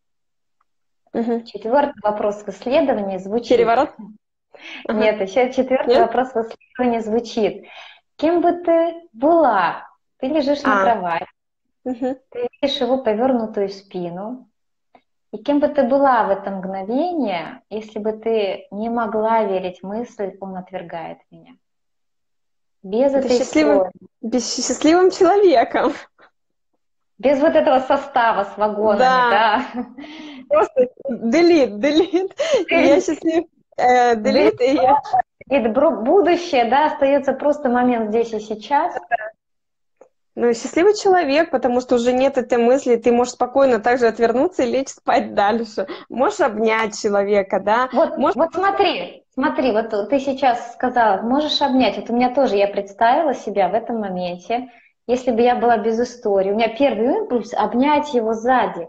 Мгм. 4-й вопрос в исследовании звучит. Переворот? Ага. Нет, еще 4-й Нет? вопрос в исследовании звучит. Кем бы ты была? Ты лежишь на А. кровати, Мгм. ты видишь его повернутую спину. И кем бы ты была в это мгновение, если бы ты не могла верить мысли, он отвергает меня? Без Да этой счастливым, истории, счастливым человеком. без вот этого состава с вагонами, Да. да. Просто delete. И я счастлив. Делить Delete, и я... будущее, да, остается просто момент здесь и сейчас. Ну, счастливый человек, потому что уже нет этой мысли, ты можешь спокойно также отвернуться и лечь спать дальше. Можешь обнять человека, да? Вот, Можешь... вот смотри, вот ты сейчас сказала, можешь обнять. Вот у меня тоже, я представила себя в этом моменте, если бы я была без истории. У меня первый импульс — обнять его сзади.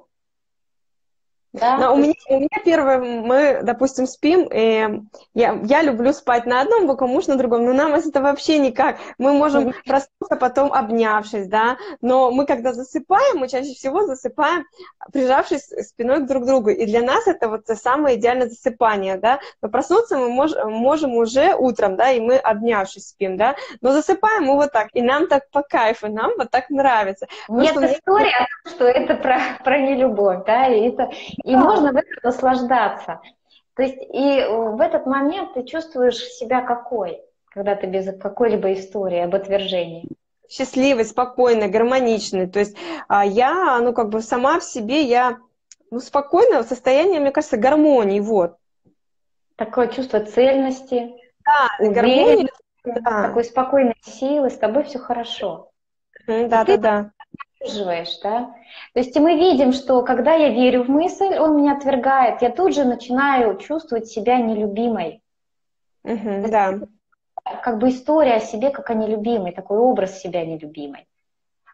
Да, Но у то меня, есть у меня первое, мы, допустим, спим, и я люблю спать на одном боку, муж на другом, но нам это вообще никак. Мы можем проснуться потом обнявшись, да, но мы когда засыпаем, мы чаще всего засыпаем, прижавшись спиной к друг другу, и для нас это вот самое идеальное засыпание, да, но проснуться мы можем уже утром, да, и мы обнявшись спим, да, но засыпаем мы вот так, и нам так по кайфу, нам вот так нравится. Потому нет что мне... истории о том, что это про нелюбовь, да, и можно в этом наслаждаться. То есть и в этот момент ты чувствуешь себя какой, когда ты без какой-либо истории об отвержении. Счастливый, спокойный, гармоничный. То есть я, ну, как бы сама в себе, я, ну, спокойно в состоянии, мне кажется, гармонии, вот. Такое чувство цельности, Да, гармония, уверенности, да. такой спокойной силы, с тобой все хорошо. И Да, ты да, да. поддерживаешь, да? То есть и мы видим, что когда я верю в мысль, он меня отвергает, я тут же начинаю чувствовать себя нелюбимой. То Да. есть как бы история о себе как о нелюбимой, такой образ себя нелюбимой.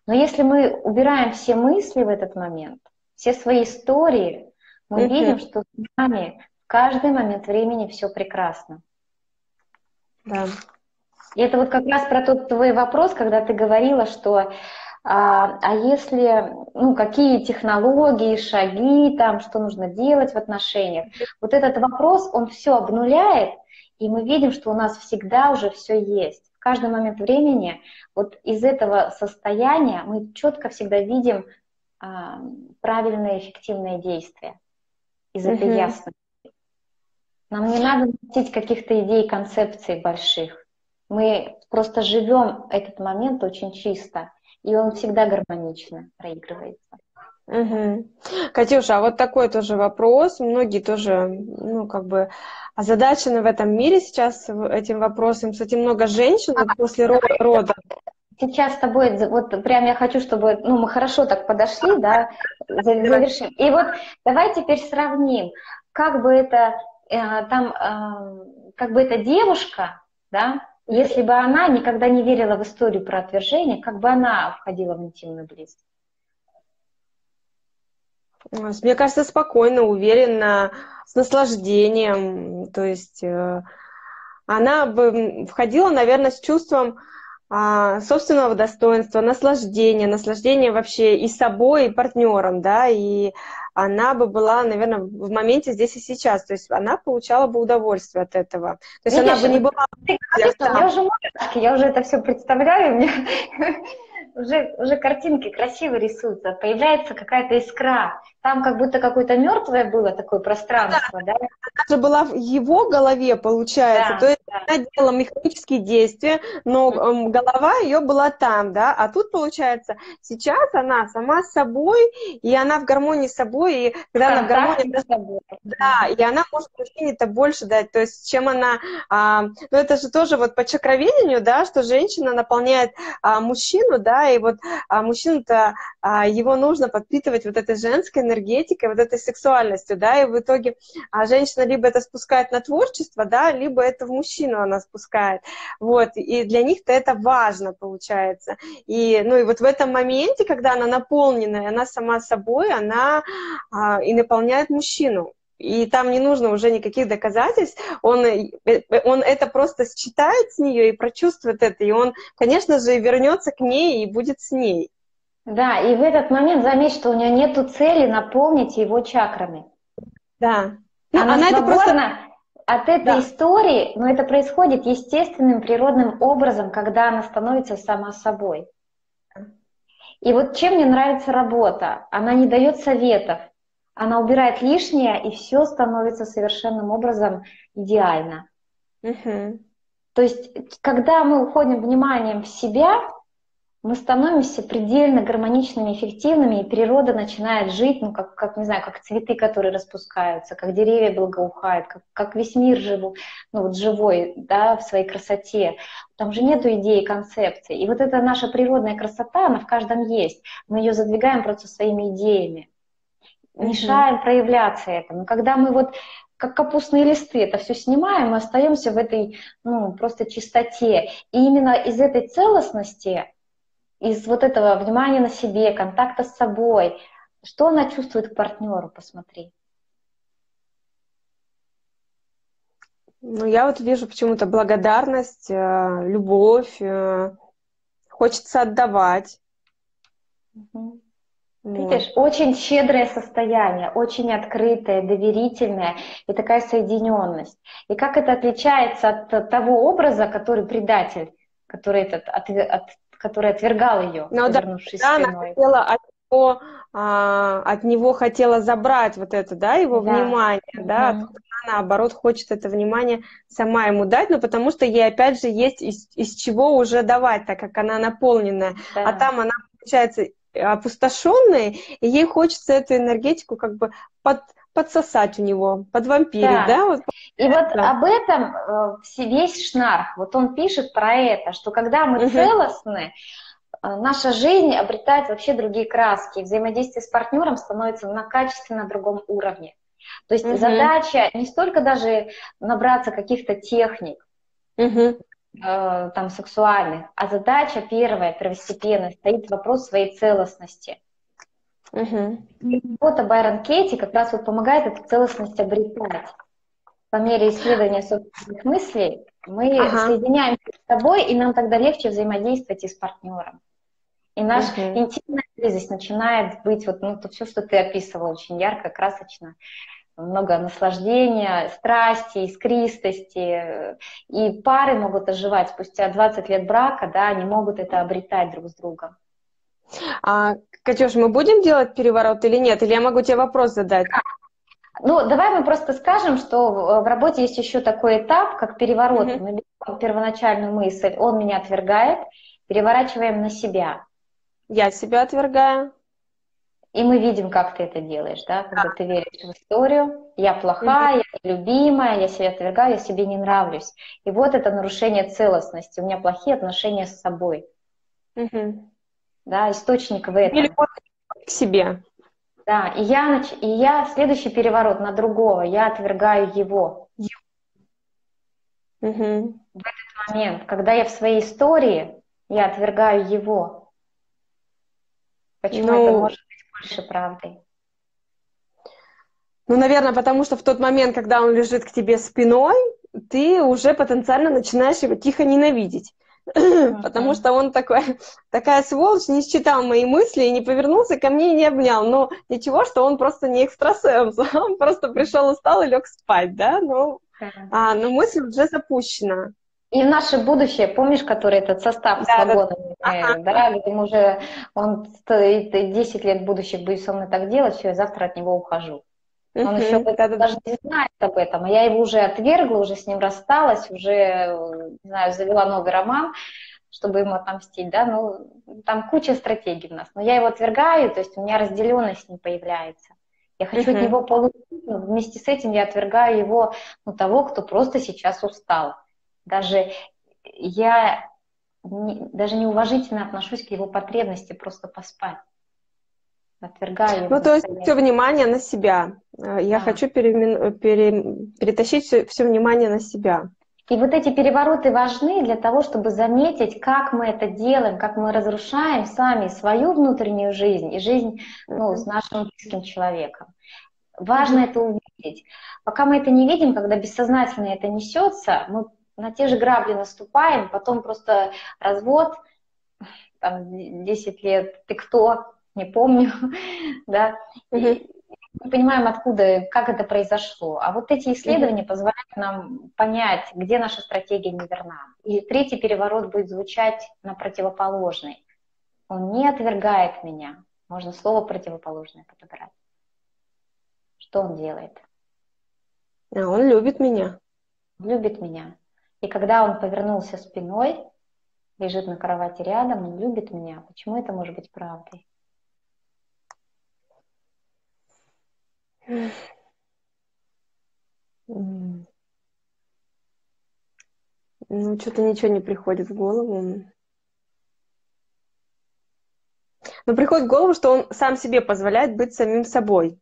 Но если мы убираем все мысли в этот момент, все свои истории, мы видим, что с нами в каждый момент времени все прекрасно. Да. И это вот как раз про тот твой вопрос, когда ты говорила, что если, ну, какие технологии, шаги, там, что нужно делать в отношениях. Вот этот вопрос, он все обнуляет, и мы видим, что у нас всегда уже все есть. В каждый момент времени вот из этого состояния мы четко всегда видим правильные, эффективные действия из этой ясности. Нам не надо носить каких-то идей, концепций больших. Мы просто живем этот момент очень чисто, и он всегда гармонично проигрывается. Катюша, а вот такой тоже вопрос. Многие тоже, ну, как бы озадачены в этом мире сейчас этим вопросом. Кстати, много женщин вот после рода. Сейчас с тобой, вот прям я хочу, чтобы, ну, мы хорошо так подошли, да, завершим. И вот давай теперь сравним, как бы это как бы эта девушка, да, если бы она никогда не верила в историю про отвержение, как бы она входила в интимную близость? Мне кажется, спокойно, уверенно, с наслаждением. То есть она бы входила, наверное, с чувством собственного достоинства, наслаждения вообще и собой, и партнером, да, и она бы была, наверное, в моменте здесь и сейчас, то есть она получала бы удовольствие от этого. То есть Видишь, она бы не была... я уже это все представляю, мне уже картинки красиво рисуются, появляется какая-то искра, там как будто какое-то мертвое было такое пространство, да? Она же была в его голове, получается, Да, то есть она делала механические действия, но голова ее была там, да, а тут, получается, сейчас она сама с собой, и она в гармонии с собой, и когда она в гармонии с собой. да, и она может мужчине-то больше дать, то есть чем она, ну это же тоже вот по чакроведению, да, что женщина наполняет мужчину, да, и вот мужчину-то его нужно подпитывать вот этой женской энергетикой, вот этой сексуальностью, да, и в итоге женщина либо это спускает на творчество, да, либо это в мужчину она спускает, вот, и для них-то это важно, получается, и, ну, и вот в этом моменте, когда она наполненная, она сама собой, она и наполняет мужчину. И там не нужно уже никаких доказательств, он это просто считает с нее и прочувствует это, и он, конечно же, вернется к ней и будет с ней. Да, и в этот момент заметь, что у нее нету цели наполнить его чакрами. Да. Ну, Она это свободна просто... от этой истории, но это происходит естественным, природным образом, когда она становится сама собой. И вот чем мне нравится работа? Она не дает советов, она убирает лишнее, и все становится совершенным образом идеально. То есть, когда мы уходим вниманием в себя, мы становимся предельно гармоничными, эффективными, и природа начинает жить, ну, как не знаю, как цветы, которые распускаются, как деревья благоухают, как весь мир живу, ну, вот живой, да, в своей красоте. Там же нету идеи, концепции. И вот эта наша природная красота, она в каждом есть. Мы ее задвигаем просто своими идеями, мешаем проявляться этому. Когда мы вот как капустные листы это все снимаем, мы остаемся в этой, ну, просто чистоте. И именно из этой целостности, из вот этого внимания на себе, контакта с собой, что она чувствует к партнеру, посмотри. Ну, я вот вижу почему-то благодарность, любовь, хочется отдавать. Вот. Видишь, очень щедрое состояние, очень открытое, доверительное и такая соединенность. И как это отличается от того образа, который предатель, который который отвергал ее, повернувшись спиной. Она от него хотела забрать вот это, да, его внимание, да, а тут она, наоборот, хочет это внимание сама ему дать, но потому что ей, опять же, есть из чего уже давать, так как она наполненная, а там она, получается, опустошенная, и ей хочется эту энергетику как бы подсосать у него, подвампирить, да? Вот, и вот об этом весь Шнарх, вот он пишет про это, что когда мы целостны, наша жизнь обретает вообще другие краски, взаимодействие с партнером становится на качественно другом уровне. То есть задача не столько даже набраться каких-то техник, там сексуальных, а задача первая, первостепенная, стоит вопрос своей целостности. И работа Байрон Кейти как раз вот помогает эту целостность обретать. По мере исследования собственных мыслей мы соединяемся с собой, и нам тогда легче взаимодействовать и с партнером. И наша интимная близость начинает быть, вот, ну, то все, что ты описывала, очень ярко, красочно. Много наслаждения, страсти, искристости. И пары могут оживать спустя 20 лет брака, да, они могут это обретать друг с другом. Катюш, мы будем делать переворот или нет? Или я могу тебе вопрос задать? Ну, давай мы просто скажем, что в работе есть еще такой этап, как переворот. Мы берем первоначальную мысль, он меня отвергает, переворачиваем на себя. Я себя отвергаю. И мы видим, как ты это делаешь, да, когда ты веришь в историю, я плохая, я нелюбимая, я себя отвергаю, я себе не нравлюсь. И вот это нарушение целостности, у меня плохие отношения с собой. Да, источник в этом. Или вот к себе. Да, и я следующий переворот на другого, я отвергаю его. В этот момент, когда я в своей истории, я отвергаю его. Почему это может быть больше правдой? Ну, наверное, потому что в тот момент, когда он лежит к тебе спиной, ты уже потенциально начинаешь его тихо ненавидеть. Потому что он такая сволочь, не считал мои мысли и не повернулся ко мне и не обнял. Но ничего, что он просто не экстрасенс, он просто пришел, устал и лег спать, да? Но мысль уже запущена. И наше будущее, помнишь, который этот состав с вагонами, да, где уже он 10 лет будущих будет со мной так делать, все, я завтра от него ухожу. Он еще даже не знает об этом, а я его уже отвергла, уже с ним рассталась, уже, не знаю, завела новый роман, чтобы ему отомстить, да, ну, там куча стратегий у нас, но я его отвергаю, то есть у меня разделенность с ним появляется. Я хочу от него получить, но вместе с этим я отвергаю его, ну, того, кто просто сейчас устал. Даже я даже неуважительно отношусь к его потребности просто поспать. Отвергаю его. Ну, то есть все внимание на себя. Я хочу перетащить все внимание на себя. И вот эти перевороты важны для того, чтобы заметить, как мы это делаем, как мы разрушаем сами свою внутреннюю жизнь и жизнь, ну, с нашим близким человеком. Важно это увидеть. Пока мы это не видим, когда бессознательно это несется, мы на те же грабли наступаем, потом просто развод, там, 10 лет, ты кто? Не помню, да, и не понимаем, откуда, как это произошло. А вот эти исследования позволяют нам понять, где наша стратегия неверна. И третий переворот будет звучать на противоположный. Он не отвергает меня. Можно слово противоположное подобрать. Что он делает? Он любит меня. Любит меня. И когда он повернулся спиной, лежит на кровати рядом, он любит меня. Почему это может быть правдой? Ну, что-то ничего не приходит в голову. Но приходит в голову, что он сам себе позволяет быть самим собой.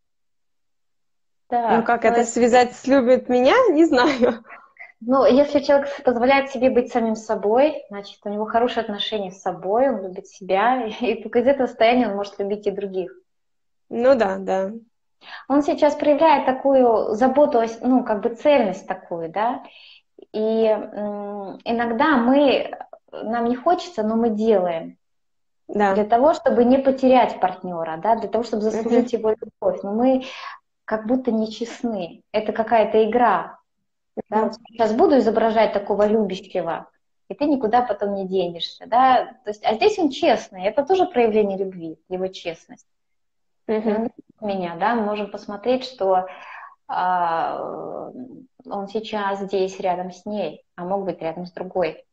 Да, ну, как это связать с «любит меня», не знаю. Ну, если человек позволяет себе быть самим собой, значит, у него хорошие отношения с собой, он любит себя, и только из этого состояния он может любить и других. Ну да, да. Он сейчас проявляет такую заботу, ну, как бы цельность такую, да, и иногда нам не хочется, но мы делаем. Да. Для того, чтобы не потерять партнера, да, для того, чтобы заслужить его любовь. Но мы как будто нечестны. Это какая-то игра. Да? Вот сейчас буду изображать такого любящего, и ты никуда потом не денешься. Да? То есть, а здесь он честный. Это тоже проявление любви, его честность. Меня, да, мы можем посмотреть, что он сейчас здесь рядом с ней, а мог быть рядом с другой.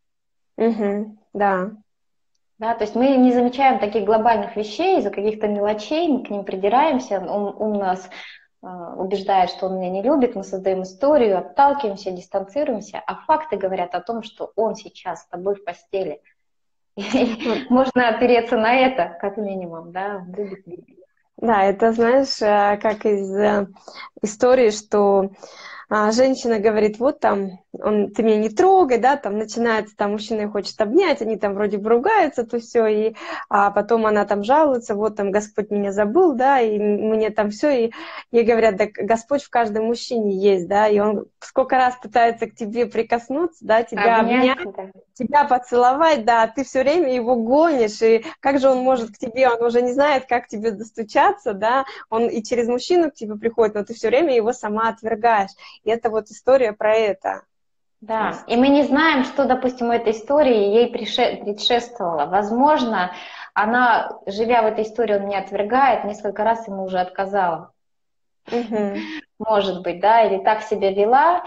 Да. Да, то есть мы не замечаем таких глобальных вещей, из-за каких-то мелочей, мы к ним придираемся, он нас убеждает, что он меня не любит, мы создаем историю, отталкиваемся, дистанцируемся, а факты говорят о том, что он сейчас с тобой в постели. Можно опереться на это, как минимум, да, он любит меня. Да, это, знаешь, как из истории, что женщина говорит, вот там, ты меня не трогай, да, там начинается, там мужчина ее хочет обнять, они там вроде бы ругаются, то все, а потом она там жалуется, вот там Господь меня забыл, да, и мне там все, и ей говорят, да, Господь в каждом мужчине есть, да, и он сколько раз пытается к тебе прикоснуться, да, тебя обнять, Обнять, да. тебя поцеловать, да, ты все время его гонишь, и как же он может к тебе, он уже не знает, как к тебе достучаться, да, он и через мужчину к тебе приходит, но ты все время его сама отвергаешь. И это вот история про это. Да, и мы не знаем, что, допустим, у этой истории ей предшествовало. Возможно, она, живя в этой истории, он не отвергает, несколько раз ему уже отказала. Угу. Может быть, да, или так себя вела,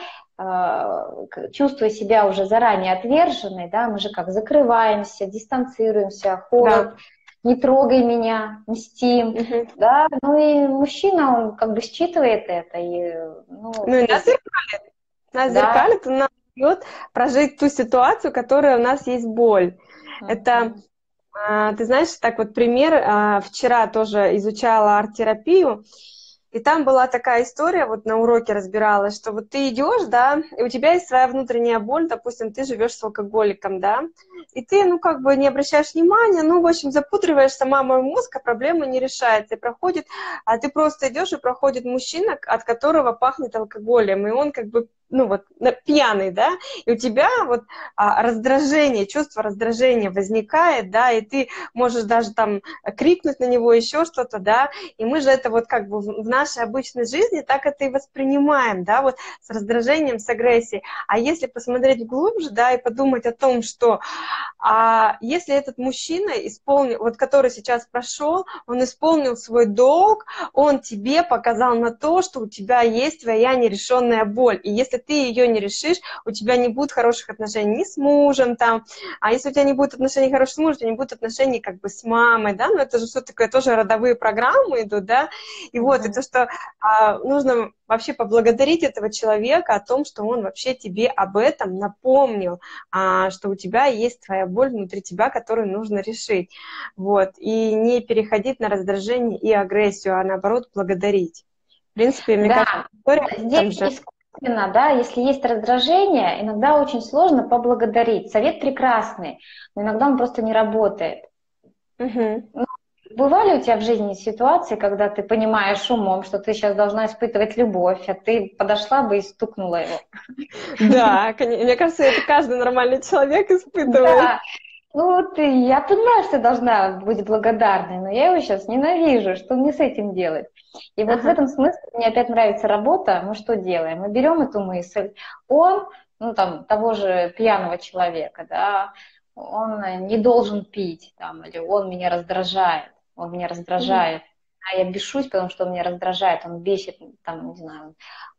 чувствуя себя уже заранее отверженной, да, мы же как закрываемся, дистанцируемся, холод, Да. не трогай меня, мстим, Угу. да, ну и мужчина, он как бы считывает это, и, ну, Ну и то есть, нас да, зеркалит, он нам дает прожить ту ситуацию, которая у нас есть боль. Это, мгм. ты знаешь, так вот пример, вчера тоже изучала арт-терапию, и там была такая история, вот на уроке разбиралась, что вот ты идешь, да, и у тебя есть своя внутренняя боль, допустим, ты живешь с алкоголиком, да, и ты, ну, как бы не обращаешь внимания, ну, в общем, запутриваешь сама мой мозг, а проблема не решается, и проходит, а ты просто идешь, и проходит мужчина, от которого пахнет алкоголем, и он как бы, ну, вот, пьяный, да, и у тебя вот раздражение, чувство раздражения возникает, да, и ты можешь даже там крикнуть на него, еще что-то, да, и мы же это вот как бы в нашей обычной жизни так это и воспринимаем, да, вот с раздражением, с агрессией. А если посмотреть глубже, да, и подумать о том, что если этот мужчина исполнил, вот который сейчас прошел, он исполнил свой долг, он тебе показал на то, что у тебя есть твоя нерешенная боль. И если ты ее не решишь, у тебя не будет хороших отношений ни с мужем, там, а если у тебя не будет отношений хороших с мужем, у тебя не будет отношений как бы с мамой, да, ну это же все такое, тоже родовые программы идут, да, и вот, и то, что нужно вообще поблагодарить этого человека о том, что он вообще тебе об этом напомнил, что у тебя есть твоя боль внутри тебя, которую нужно решить, вот, и не переходить на раздражение и агрессию, а наоборот благодарить. В принципе, мне кажется, Да, история здесь там же. искусственно, да, если есть раздражение, иногда очень сложно поблагодарить. Совет прекрасный, но иногда он просто не работает. Угу. Ну, бывали у тебя в жизни ситуации, когда ты понимаешь умом, что ты сейчас должна испытывать любовь, а ты подошла бы и стукнула его? Да, мне кажется, это каждый нормальный человек испытывает. Да, ну вот я понимаю, что я должна быть благодарной, но я его сейчас ненавижу, что мне с этим делать? И вот в Ага. этом смысле мне опять нравится работа, мы что делаем? Мы берем эту мысль, он, ну там, того же пьяного человека, да, он не должен пить, там, или он меня Мгм. раздражает, а я бешусь, потому что он меня раздражает, он бесит, там, не знаю,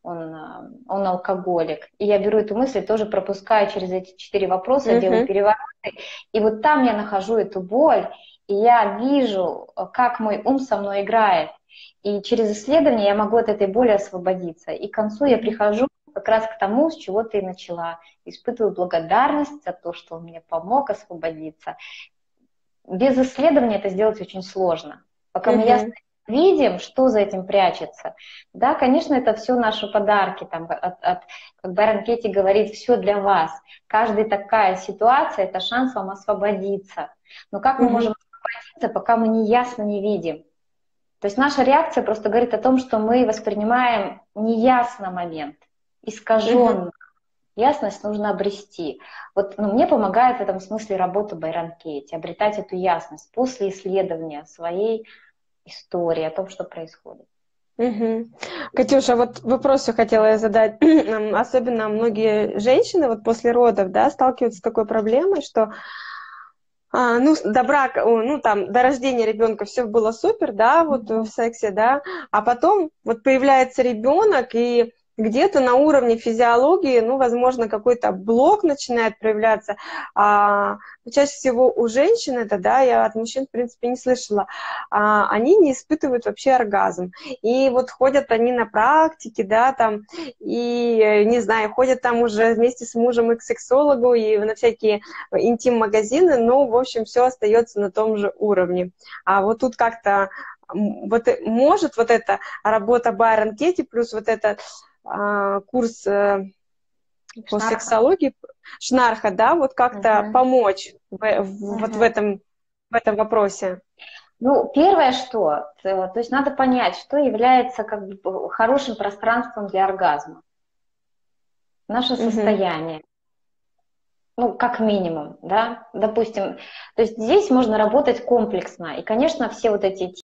он алкоголик. И я беру эту мысль, тоже пропускаю через эти 4 вопроса, делаю Мгм. переворот, и вот там я нахожу эту боль, и я вижу, как мой ум со мной играет. И через исследование я могу от этой боли освободиться. И к концу я Мгм. прихожу как раз к тому, с чего ты и начала. Испытываю благодарность за то, что он мне помог освободиться. Без исследования это сделать очень сложно. Пока мы ясно Мгм. видим, что за этим прячется. Да, конечно, это все наши подарки. Там, как Байрон Кетти говорит, все для вас. Каждая такая ситуация– это шанс вам освободиться. Но как мы Мгм. можем освободиться, пока мы неясно не видим? То есть наша реакция просто говорит о том, что мы воспринимаем неясно момент, Мгм. искаженно. Ясность нужно обрести. Вот, ну, мне помогает в этом смысле работа Байрон Кейти, обретать эту ясность после исследования своей истории, о том, что происходит. Мгм. Катюша, вот вопрос еще хотела я задать. Особенно многие женщины вот после родов, да, сталкиваются с такой проблемой, что ну, до брака, ну, там, до рождения ребенка все было супер, да, вот в Мгм. сексе, да, а потом вот появляется ребенок, и где-то на уровне физиологии, ну, возможно, какой-то блок начинает проявляться. Чаще всего у женщин это, да, я от мужчин, в принципе, не слышала, они не испытывают вообще оргазм. И вот ходят они на практике, да, там, и, не знаю, ходят там уже вместе с мужем и к сексологу, и на всякие интим-магазины, но, в общем, все остается на том же уровне. А вот тут как-то вот может вот эта работа Байрон Кетти плюс вот это курс по Шнарха. сексологии, Шнарха, да, вот как-то помочь вот в этом вопросе? Ну, первое, что, то есть надо понять, что является как бы хорошим пространством для оргазма. Наше состояние. Ну, как минимум, да, допустим. То есть здесь можно работать комплексно. И, конечно, все вот эти